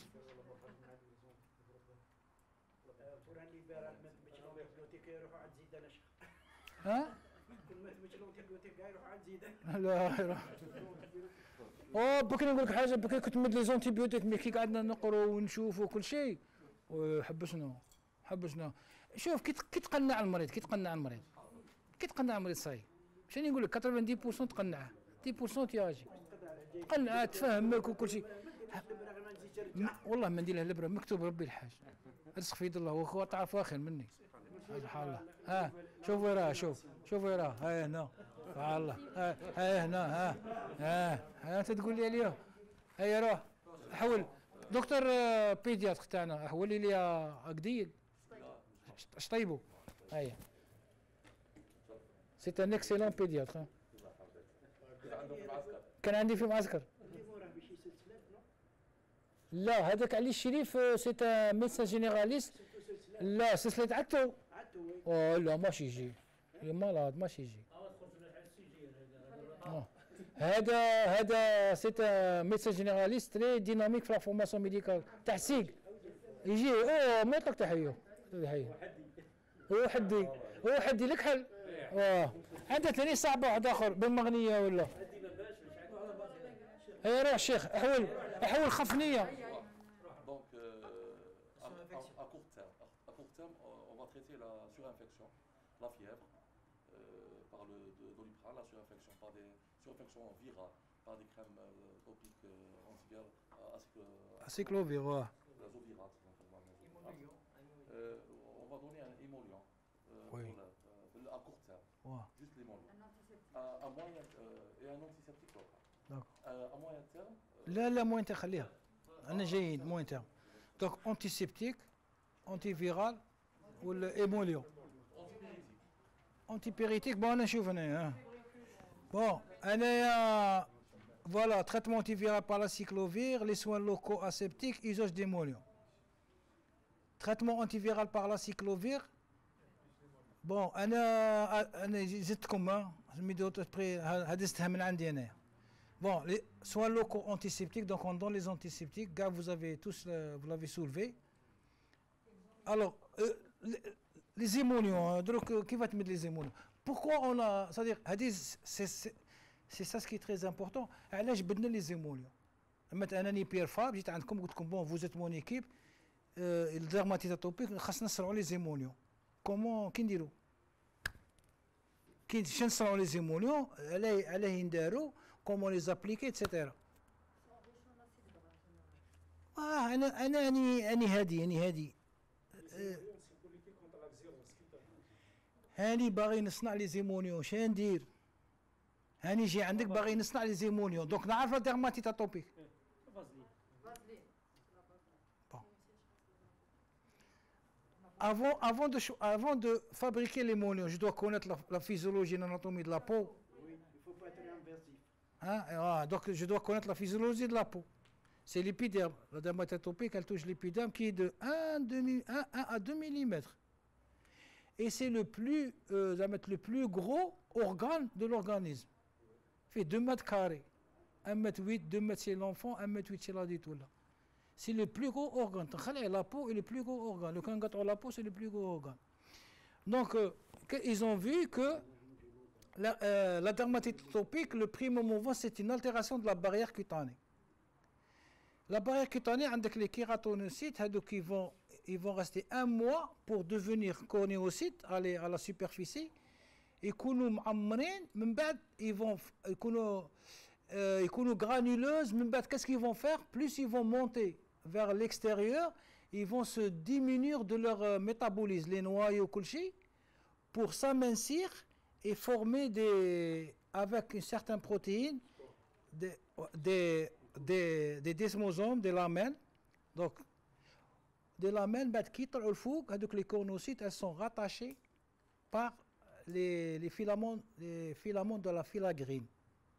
pour un libéral ما تمشي لونتيبيوتيك يروحوا عند زيدان اشخ Hein? كل ما تمشي لونتيبيوتيك يروحوا عند زيدان لا اوه بكري نقول لك حاجه بكري كنت مد لي زونتيبيوتيك مي كي قعدنا نقروا ونشوفوا كل شيء حبسنا شوف كي تقنع المريض كي تقنع المريض صاي شنو نقول لك 90% تقنعه 10% تياجي تقنعه تفهمك وكل شيء والله ما ندير له الابره مكتوب ربي الحاج رزق في يد الله وهو تعرف اخر مني سبحان الله ها شوف وين راه شوف وين راه ها هنا سبحان الله ها هنا ها انت تقول لي اليوم هيا روح حول دكتور بيدياتر تاعنا حولي لي قديل شطيبو هيا سي ان اكسيلون بيدياتر كان عندي في معسكر راه ماشي سلسلات نو لا هذاك علي الشريف سي ان ميدسان جينيراليست لا سلسلة عتو عدو وي اوه لا ماشي يجي مالاد ماشي يجي هذا سي ان ميدسان جينيراليست تري ديناميك في لا فورماسيون ميديكال تاع سيك يجي اوه ما يطلق تحيه هو حدي لك حل عنده ثاني صعبه واحد اخر بالمغنيه ولا هيا روح شيخ احول خفنيه Donc, à court terme, on va traiter la surinfection, la fièvre, par le Doliprane, la surinfection par des surinfections virales, par des crèmes topiques antivirales, Acyclovir, ouais. azovirates, on va donner un émollient Oui. à court terme, Ouais. juste l'émollient. À moyen et un antiseptique local. D'accord. À moyen terme, لا موين خليها انا جيد موين تاع دونك انتي سيبتيك انتي فيرال ولا ايموليو انتي بيريتيك بون انا نشوف هنايا بون انايا فوالا تريتمون انتي فيرال باراسيكلوفير لي سوان لوكو اسيبتيك ايزوج ديموليو تريتمون انتي فيرال باراسيكلوفير بون انا زدتكم ميدوت بري هدزتها من عندي انايا. Bon, les soins locaux antiseptiques, donc on donne les antiseptiques, gars, vous vous l'avez soulevé. Alors, les émollients, donc qui va te mettre les émollients? Pourquoi on a, c'est-à-dire, c'est ça ce qui est très important. علاش بدنا les émollients? مثلا أنا بيير فاب جيت عندكم قلت لكم بون vous êtes mon équipe, الدرماتيت اتوبيك خاصنا نصنعوا les émollients. Comment كي نديروا؟ كي نصنعوا les émollients علاه ينداروا comment les appliquer, etc. أنا هادي هاني باغي نصنع لي زيمونيون شا ندير هاني جي عندك باغي نصنع لي زيمونيون دونك نعرف لا ديرماتيت اتوبيك avant de fabriquer les molécules, je dois connaître la physiologie, l'anatomie de la peau. Oui, il faut pas être invasif. Hein? Donc je dois connaître la physiologie de la peau. C'est l'épiderme. La dermatite atopique, elle touche l'épiderme qui est de 1 à 2 mm. Et c'est le plus gros organe de l'organisme. Il fait 2 mètres carrés. 1 mètre 8, 2 mètres chez l'enfant, 1 mètre 8 chez l'adulte. C'est le plus gros organe. La peau est le plus gros organe. Le cangato la peau, c'est le plus gros organe. Donc, ils ont vu que la dermatite atopique, le primo mouvant, c'est une altération de la barrière cutanée. La barrière cutanée, avec les kératonocytes, ils vont rester 1 mois pour devenir cornéocytes à la superficie. يكونوا معمرين من بعد ils vont يكونوا granuleuses من بعد qu'est-ce qu'ils vont faire, plus ils vont monter vers l'extérieur, ils vont se diminuer de leur métabolisme, les noyaux كل pour s'amincir et former avec une certaine protéine des desmosomes, des lamelles. Donc des lamelles بعد كي يطلعوا الفوق هذوك les cornocytes, elles sont rattachées par les filaments de la filagrine.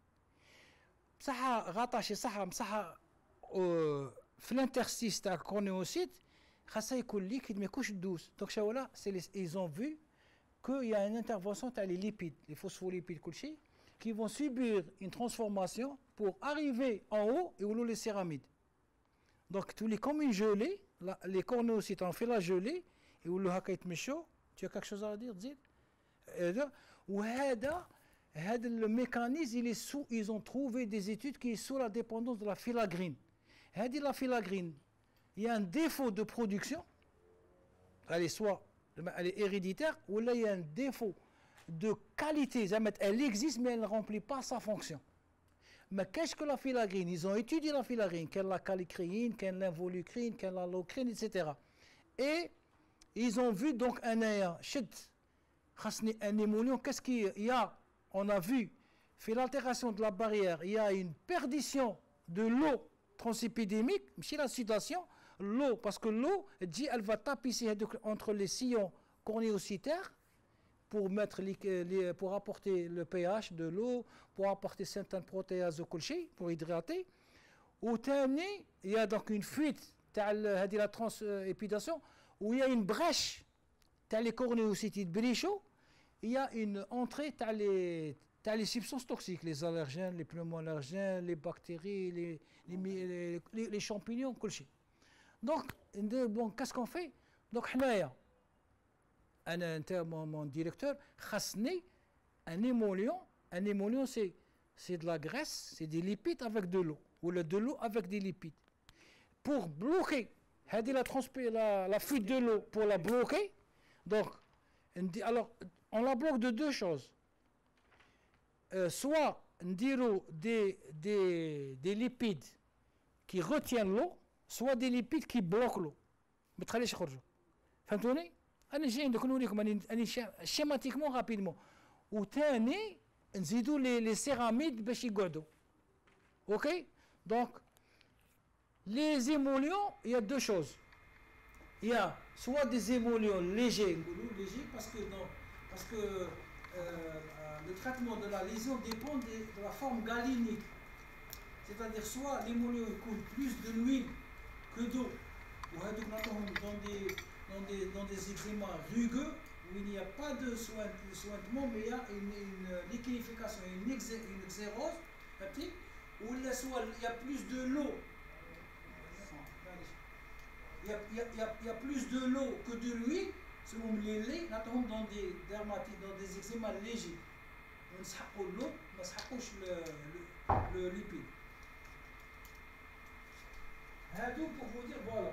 بصح غطاشي صح بصح في الانترستيس تاع الكورنيوسيت خاصها يكون ليكيد ما يكونش دوس. دونك شا ولا ils ont vu qu'il y a une intervention تاع les lipides, les phospholipides كلشي qui vont subir une transformation pour arriver en haut et où les céramides. Donc tous les comme une gelée, les cornéocytes ont fait la gelée et où le هكا يتمشوا. Tu as quelque chose à dire تزيد؟ وهذا le mécanisme ils ont trouvé des études qui est sous la dépendance de la filagrine. La filagrine, il y a un défaut de production, elle est héréditaire, ou là il y a un défaut de qualité, elle existe mais elle ne remplit pas sa fonction. Mais qu'est-ce que la filagrine? Ils ont étudié la filagrine, quelle la calicréine, quelle l'involucrine, quelle la locrine, etc. Et ils ont vu donc un émollient, qu'est-ce qu'il y a? On a vu, fait l'altération de la barrière, il y a une perdition de l'eau transépidémique, c'est la situation, l'eau, parce que l'eau, elle va tapisser entre les sillons cornéocytaires pour apporter le pH de l'eau, pour apporter certaines protéases au colchi, pour hydrater. Au dernier, il y a donc une fuite, la transépidation, où il y a une brèche, les cornéocytes bréchaux, il y a une entrée, les substances toxiques, les allergènes, les pneumoallergènes, les bactéries, les champignons, كل Donc, bon, qu'est-ce qu'on fait? Donc, mon directeur, خاصني un émollient. Un émollient, c'est de la graisse, c'est des lipides avec de l'eau, ou de l'eau avec des lipides. Pour bloquer la fuite de l'eau, pour la bloquer, donc, alors, on la bloque de 2 choses. Soit des lipides qui retiennent l'eau, soit des lipides qui bloquent l'eau. ما تخليش يخرجوا. فهمتوني؟ أنا جاي نكون لكم أنا schématiquement rapidement. وثاني نزيدوا les céramides باش يقعدوا. OK? Donc les émollients, il y a 2 choses. Il y a soit des émollients légers parce que le traitement de la lésion dépend de la forme galénique. C'est-à-dire soit l'émollient coule plus de l'huile que d'eau, ou dans des eczémas rugueux où il n'y a pas de sointement, mais il y a une liquéfaction, une xérose, où il y a plus de l'eau. Il y a plus de l'eau que de l'huile, selon les laits, dans des dermatites, dans des eczémas légers. On s'appelle l'eau, on s'appelle le lipide. Hadou pour vous dire, voilà.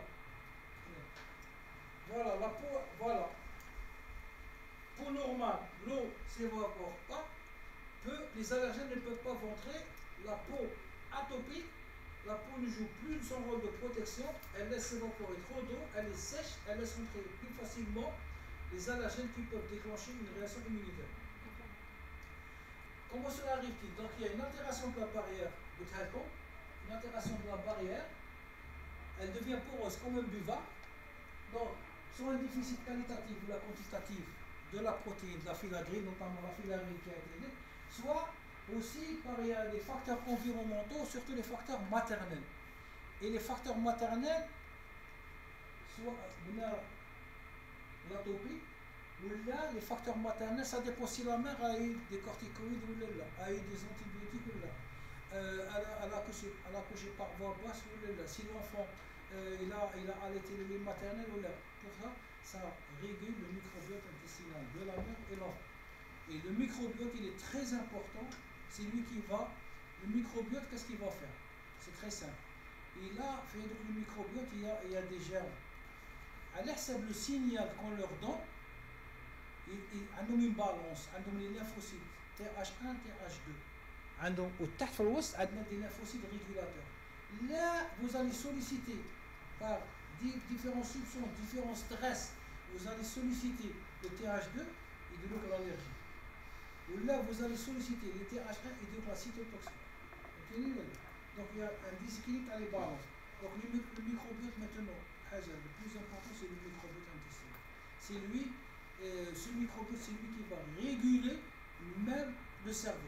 Voilà, la peau, voilà. Peau normale, l'eau s'évapore pas, les allergènes ne peuvent pas rentrer, la peau atopique, la peau ne joue plus son rôle de protection, elle laisse s'évaporer trop d'eau, elle est sèche, elle laisse rentrer plus facilement les allergènes qui peuvent déclencher une réaction immunitaire. Comment cela arrive-t-il? Donc il y a une altération de la barrière de traitement, une altération de la barrière, elle devient poreuse comme un buvard. Donc, soit un déficit qualitatif ou la quantitative de la protéine, de la filagrine, notamment la filagrine qui a été dite, soit aussi par il y a des facteurs environnementaux, surtout les facteurs maternels. Et les facteurs maternels, soit l'atopie, ou là, les facteurs maternels, ça dépend si la mère a eu des corticoïdes ou là, a eu des antibiotiques ou là, elle a accouché par voie basse ou là, si l'enfant il a allaité le lait maternel ou là. Pour ça, ça régule le microbiote intestinal de la mère et l'enfant. Et le microbiote, il est très important. C'est lui qui va. Le microbiote, qu'est-ce qu'il va faire? C'est très simple. Et là, donc le microbiote, il y a des germes. À l'essai, le signal qu'on leur donne, عندهم une balance, عندهم les lymphocytes TH1 TH2. عندهم وتحت في الوسط عندنا des lymphocytes régulateurs. Là, vous allez solliciter par différents soupçons, différents stress, vous allez solliciter le TH2 et de l'allergie. Ou là, vous allez solliciter le TH1 et de la cytotoxine. Donc il y a un déséquilibre à les balances. Donc le microbiote maintenant, le plus important c'est le microbiote intestinal. C'est lui, ce microbiote, c'est lui qui va réguler même le cerveau.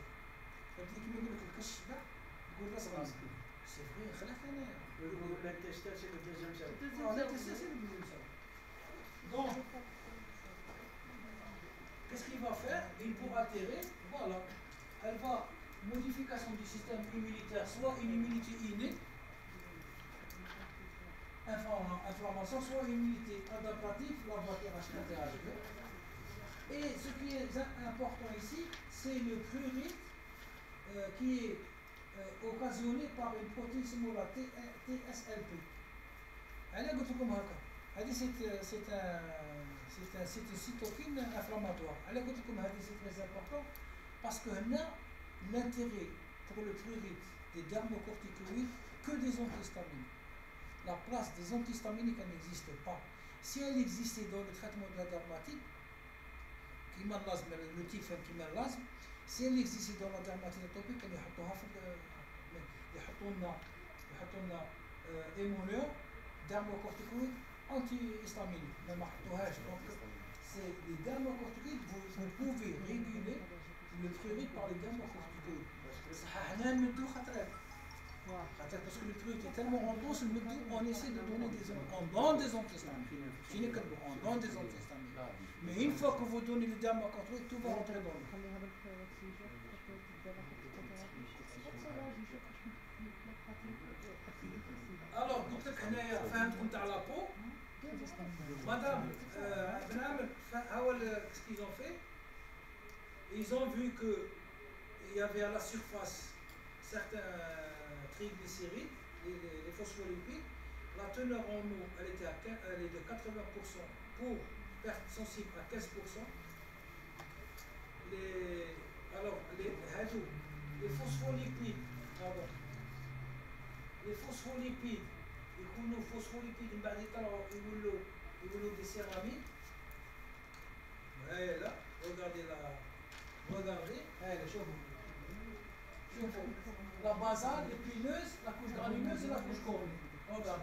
C'est vrai, l'intestin, c'est le deuxième cerveau. L'intestin, c'est le deuxième cerveau. Donc, qu'est-ce qu'il va faire? Il pourra altérer, voilà, elle va, modification du système immunitaire, soit une immunité innée, inflammation, soit une immunité adaptative, la voie TH1-TH2. Et ce qui est important ici, c'est le prurite qui est occasionné par une protéine smolate TSLP. C'est une cytokine inflammatoire. C'est très important parce que l'intérêt pour le prurite des dermocorticoïdes que des antihistaminiques. La place des antihistaminiques n'existe pas. Si elle existait dans le traitement de la dermatite, le typhe qui met l'asthme, si elle existait dans la dermatite atopique, ils يحطوا émollients, dermocorticoïdes, antihistaminiques. C'est les dermocorticoïdes, vous pouvez réguler le prurite par les dermocorticoïdes. Parce que le prurite est tellement rentrant, on essaie de donner on donne des antihistaminiques. On donne des antihistaminiques. Mais une fois que vous donnez le dermocorticoïde, tout va rentrer dans le. Alors, donc, ce qu'ils ont fait, ils ont vu qu'il y avait à la surface certains triglycérides, les phospholipides. La teneur en eau, elle est de 80% pour perte sensible à 15%. Les phospholipides, pardon. Les phospholipides, يكونوا phospholipides من بعد يولوا des céramides. Là, regardez شوفوا la basale, l'épineuse, la couche granuleuse et la couche cornée. Regarde.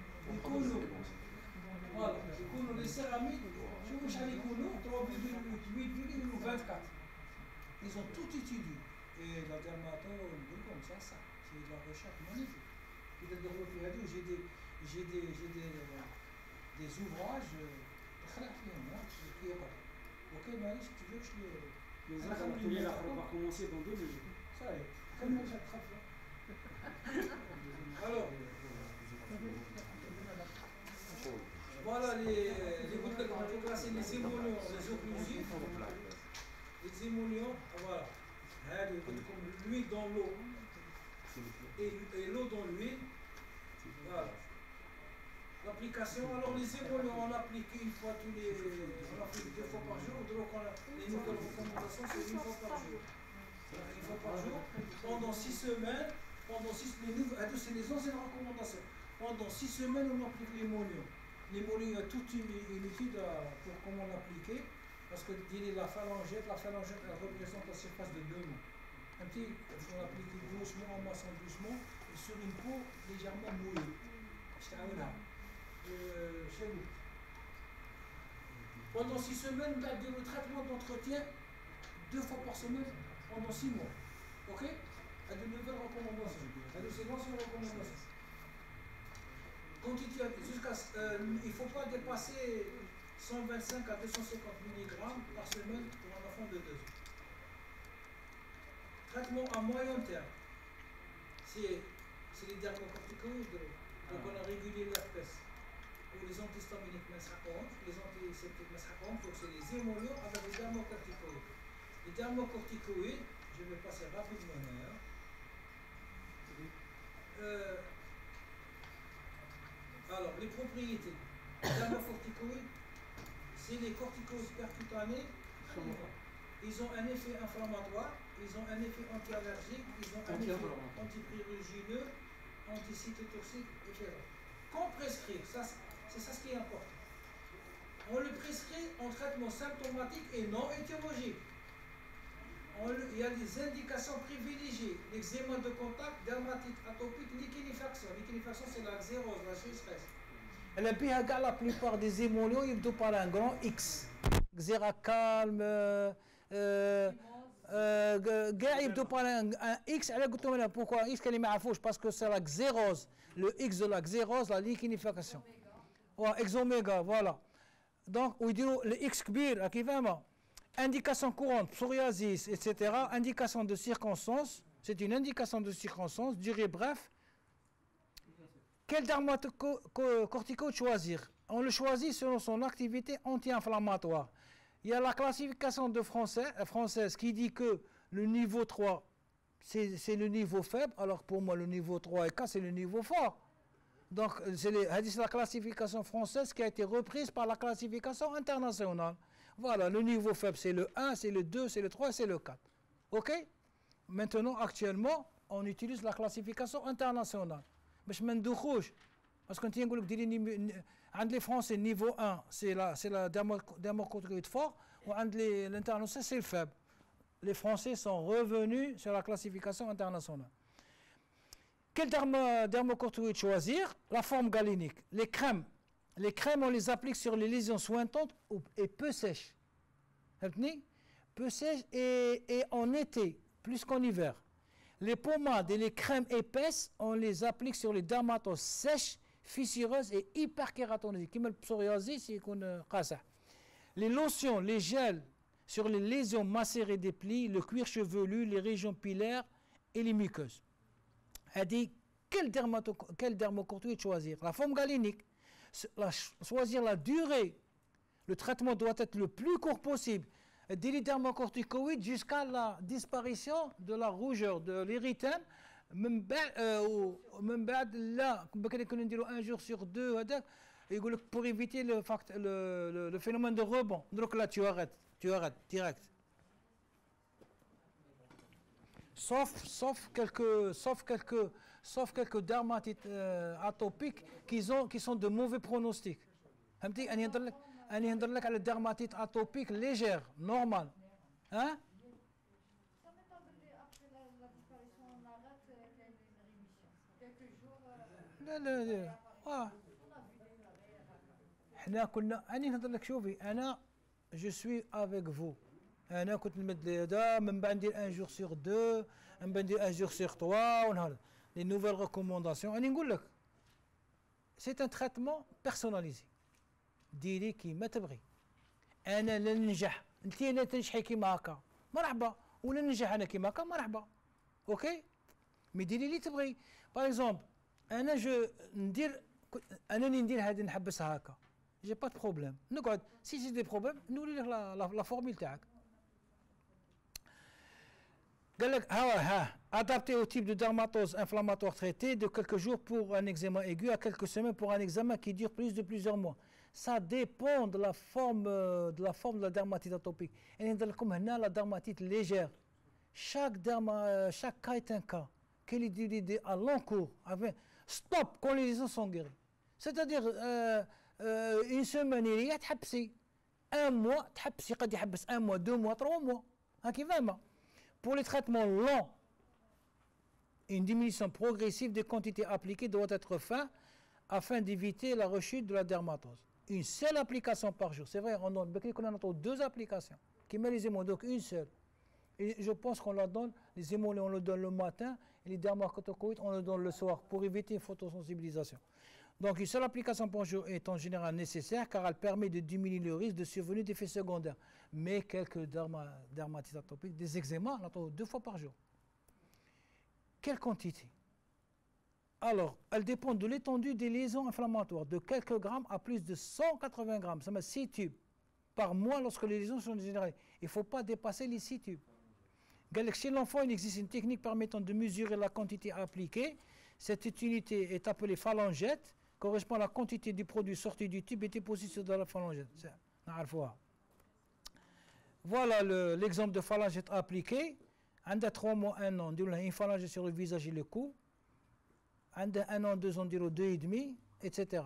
Voilà, les céramides, شوفوا شحال يكونوا 3,8,24. Ils ont tout étudié. Et la dermatologie, comme ça, c'est de la recherche magnifique. J'ai des ouvrages qui ont. Ok, Marie, si tu veux que je les. On va commencer dans 2 minutes. Ça y est, comment j'attrape là? Alors, voilà les gouttes de on peut classer les émollients, les occlusifs, les émollients, voilà. Comme l'huile dans l'eau et l'eau dans l'huile. Voilà. L'application, alors les émollients, on l'applique on l'applique 2 fois par jour, donc les nouvelles recommandations, c'est 1 fois par jour. 1 fois par jour, pendant 6 semaines, c'est les anciennes recommandations. Pendant 6 semaines, on applique l'émollion. L'émollion, il y a toute une étude pour comment l'appliquer, parce que la phalangette, elle représente la surface de 2 mains. Il faut l'appliquer doucement, en massant doucement, et sur une peau légèrement mouillée. Chez nous. Pendant 6 semaines, on a le traitement d'entretien 2 fois par semaine pendant 6 mois. Ok? Il y a de nouvelles recommandations. C'est l'ancienne recommandation. Quantité il ne faut pas dépasser 125 à 250 mg par semaine pour un enfant de 2 ans. Traitement à moyen terme. C'est les dermocorticoïdes. Donc on a régulé l'herpès. Pour les antihistaminiques, les antiseptiques, donc c'est les émollients avec les dermocorticoïdes. Les dermocorticoïdes, je vais passer rapidement là. Alors, les propriétés. Les dermocorticoïdes, c'est les corticoïdes percutanés. Ils ont un effet inflammatoire, ils ont un effet anti-allergique, ils ont un effet antipyrégineux, anticytotoxique, etc. Quand prescrire, c'est ça ce qui est important. On le prescrit en traitement symptomatique et non étiologique. Il y a des indications privilégiées. L'eczéma de contact, dermatite atopique, liquéfaction. Liquéfaction, c'est la xérose, la sécheresse. La plupart des émollients, ils doivent par un grand X. Xéra calme, il doit par un X. Pourquoi X? Parce que c'est la xérose. Le X de la xérose, la liquéfaction. Exoméga, voilà. Donc, on dit le X kbir, indication courante, psoriasis, etc. Indication de circonstance, c'est une indication de circonstance, durée bref. Quel dermatocorticoïde choisir? On le choisit selon son activité anti-inflammatoire. Il y a la classification de française qui dit que le niveau 3, c'est le niveau faible, alors pour moi le niveau 3 et 4, c'est le niveau fort. Donc, c'est la classification française qui a été reprise par la classification internationale. Voilà, le niveau faible, c'est le 1, c'est le 2, c'est le 3, c'est le 4. OK? Maintenant, actuellement, on utilise la classification internationale. Mais je m'en douche. Parce que les Français, niveau 1, c'est la dermocorticoïde fort, ou l'international, c'est le faible. Les Français sont revenus sur la classification internationale. Quel dermocorticoïde choisir? La forme galénique. Les crèmes, on les applique sur les lésions sointantes et peu sèches. Peu sèches et en été, plus qu'en hiver. Les pommades et les crèmes épaisses, on les applique sur les dermatoses sèches, fissureuses et hyperkératoniques. Comme le psoriasis, les lotions, les gels sur les lésions macérées des plis, le cuir chevelu, les régions pilaires et les muqueuses. Elle dit quel dermocorticoïde choisir? La forme galénique. Choisir la durée. Le traitement doit être le plus court possible. Des dermocorticoïdes jusqu'à la disparition de la rougeur, de l'érythème. Même là, un jour sur deux, pour éviter le phénomène de rebond. Donc là, tu arrêtes direct. Sauf quelques dermatites atopiques qui sont de mauvais pronostics. La dermatite atopique légère, normale. Hein? Ça m'étonne après la disparition, on arrête qu'il y a une rémission. Quelques jours. Je suis avec vous. أنا كنت نمد هذا من بعد ندير 1 jour sur 2 من بعد ندير 1 jour sur 3 ونهار les nouvelles recommandations أنا نقول لك c'est un traitement personnalisé ديري كيما تبغي أنا لا ننجح أنت لا تنجحي كيما هكا مرحبا ولا ننجح أنا كيما هكا مرحبا أوكي مي ديري اللي تبغي باغ اكزومبل أنا ندير هذه نحبسها هكا j'ai pas de problème نقعد si j'ai des problèmes نوري لك la formule تاعك adapté au type de dermatose inflammatoire traité de quelques jours pour un eczéma aigu à quelques semaines pour un eczéma qui dure plus de plusieurs mois. Ça dépend de la forme de la dermatite atopique. Et comme la dermatite légère. Chaque cas est un cas. Quelle est l'idée à long cours? Stop quand les lésions sont guéries. C'est-à-dire une semaine il y a un mois, un mois, 2 mois, 3 mois. Pour les traitements longs, une diminution progressive des quantités appliquées doit être faite afin d'éviter la rechute de la dermatose. Une seule application par jour. C'est vrai, on a 2 applications qui met les émollients, donc une seule. Et je pense qu'on la donne, les émollients on le donne le matin et les dermocorticoïdes on le donne le soir pour éviter une photosensibilisation. Donc une seule application par jour est en général nécessaire car elle permet de diminuer le risque de survenue d'effets secondaires. Mais quelques dermatites atopiques, des eczémas, on attend 2 fois par jour. Quelle quantité? Alors, elle dépend de l'étendue des lésions inflammatoires, de quelques grammes à plus de 180 grammes. Ça met 6 tubes. par mois lorsque les lésions sont généralisées. Il ne faut pas dépasser les 6 tubes. Chez l'enfant, il existe une technique permettant de mesurer la quantité appliquée. Cette unité est appelée phalangette, correspond à la quantité du produit sorti du tube et déposé dans la phalangette. Voilà l'exemple de phalangette appliquée. On a 3 mois, 1 an, on dit une phalangette sur le visage et le cou. On a 1 an, 2 ans, on dit 2,5, etc.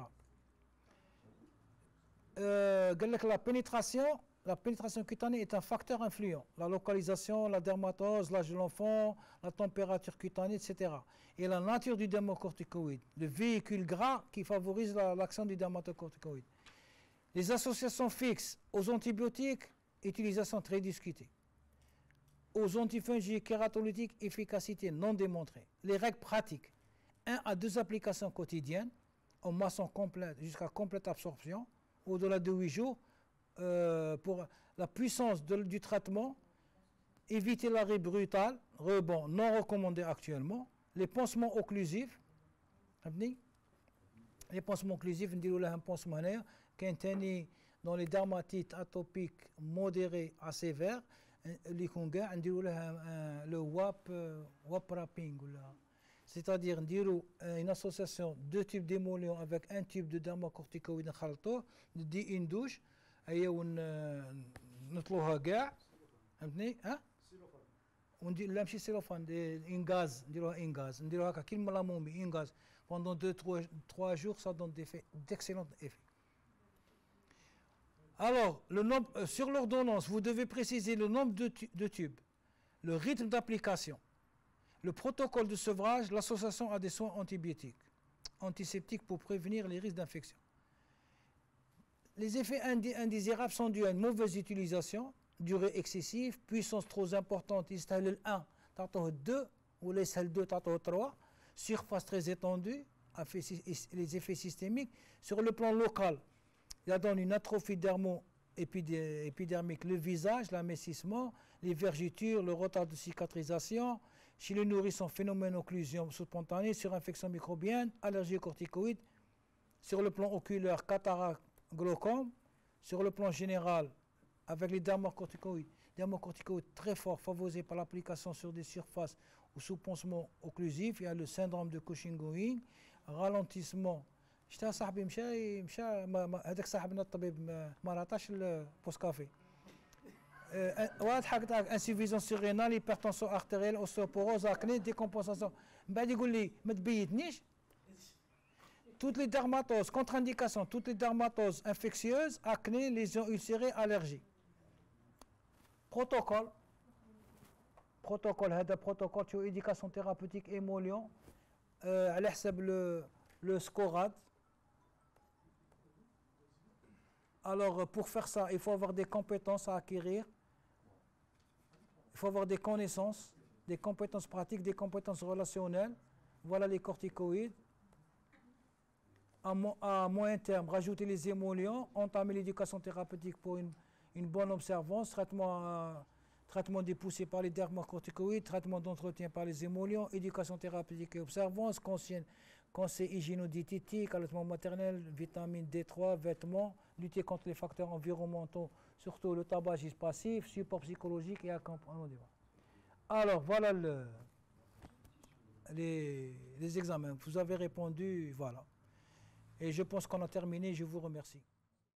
La pénétration cutanée est un facteur influent. La localisation, la dermatose, l'âge de l'enfant, la température cutanée, etc. Et la nature du dermocorticoïde, le véhicule gras qui favorise l'action du dermatocorticoïde. Les associations fixes aux antibiotiques, utilisation très discutée. Aux antifongiques, kératolytiques, efficacité non démontrée. Les règles pratiques, 1 à 2 applications quotidiennes, en moisson complète jusqu'à complète absorption, au-delà de 8 jours, pour la puissance du traitement, éviter l'arrêt brutal, rebond non recommandé actuellement, les pansements occlusifs, les pansements occlusifs, on dit un pansement dans les dermatites atopiques modérées à sévères, le WAP wrapping, c'est-à-dire une association de tubes d'émollient avec un tube de dermocorticoïde de une douche, نطلوها كاع فهمتني ها وندير لا ماشي سيلوفان ان غاز نديروها ان غاز نديروها هكا كيما لا مومي ان غاز pendant 2-3 jours ça donne d'excellents effets. Alors sur l'ordonnance vous devez préciser le nombre de tubes, le rythme d'application, le protocole de sevrage, l'association à des soins antibiotiques, antiseptiques pour prévenir les risques d'infection. Les effets indésirables sont dus à une mauvaise utilisation, durée excessive, puissance trop importante, il s'agit de 1, 2, ou les 2, 3, surface très étendue, les effets systémiques. Sur le plan local, il y a donc une atrophie dermo-épidermique, le visage, l'amincissement, les vergetures, le retard de cicatrisation. Chez les nourrissons, phénomène occlusion spontanée, surinfection microbienne, allergie aux corticoïdes. Sur le plan oculaire, cataracte, glaucome. Sur le plan général, avec les dermocorticoïdes très forts favorisés par l'application sur des surfaces ou sous pansement occlusif, il y a le syndrome de Cushing-Ewing, ralentissement. شتا صاحبي مشى هذاك صاحبنا الطبيب ما راتاش البوست كافي. واحد حق انسيفيزونس رينال، هيبرتونسيون ارتيريال، اوستيوبوروز، اكني، ديكومبونساسيون. من بعد يقول لي ما تبيتنيش. Toutes les dermatoses, contre-indications, toutes les dermatoses infectieuses, acné, lésions ulcérées, allergies. Protocole, هذا protocole sur éducation thérapeutique émollient, على حسب le SCORAD. Alors pour faire ça, il faut avoir des compétences à acquérir, il faut avoir des connaissances, des compétences pratiques, des compétences relationnelles. Voilà les corticoïdes. À moyen terme, rajouter les émollients, entamer l'éducation thérapeutique pour une bonne observance, traitement dépoussé par les dermocorticoïdes, traitement d'entretien par les émollients, éducation thérapeutique et observance, conseil hygiéno-diététique, allaitement maternel, vitamine D3, vêtements, lutter contre les facteurs environnementaux, surtout le tabagisme passif, support psychologique et accompagnement. Alors voilà les examens. Vous avez répondu, voilà. Et je pense qu'on a terminé, je vous remercie.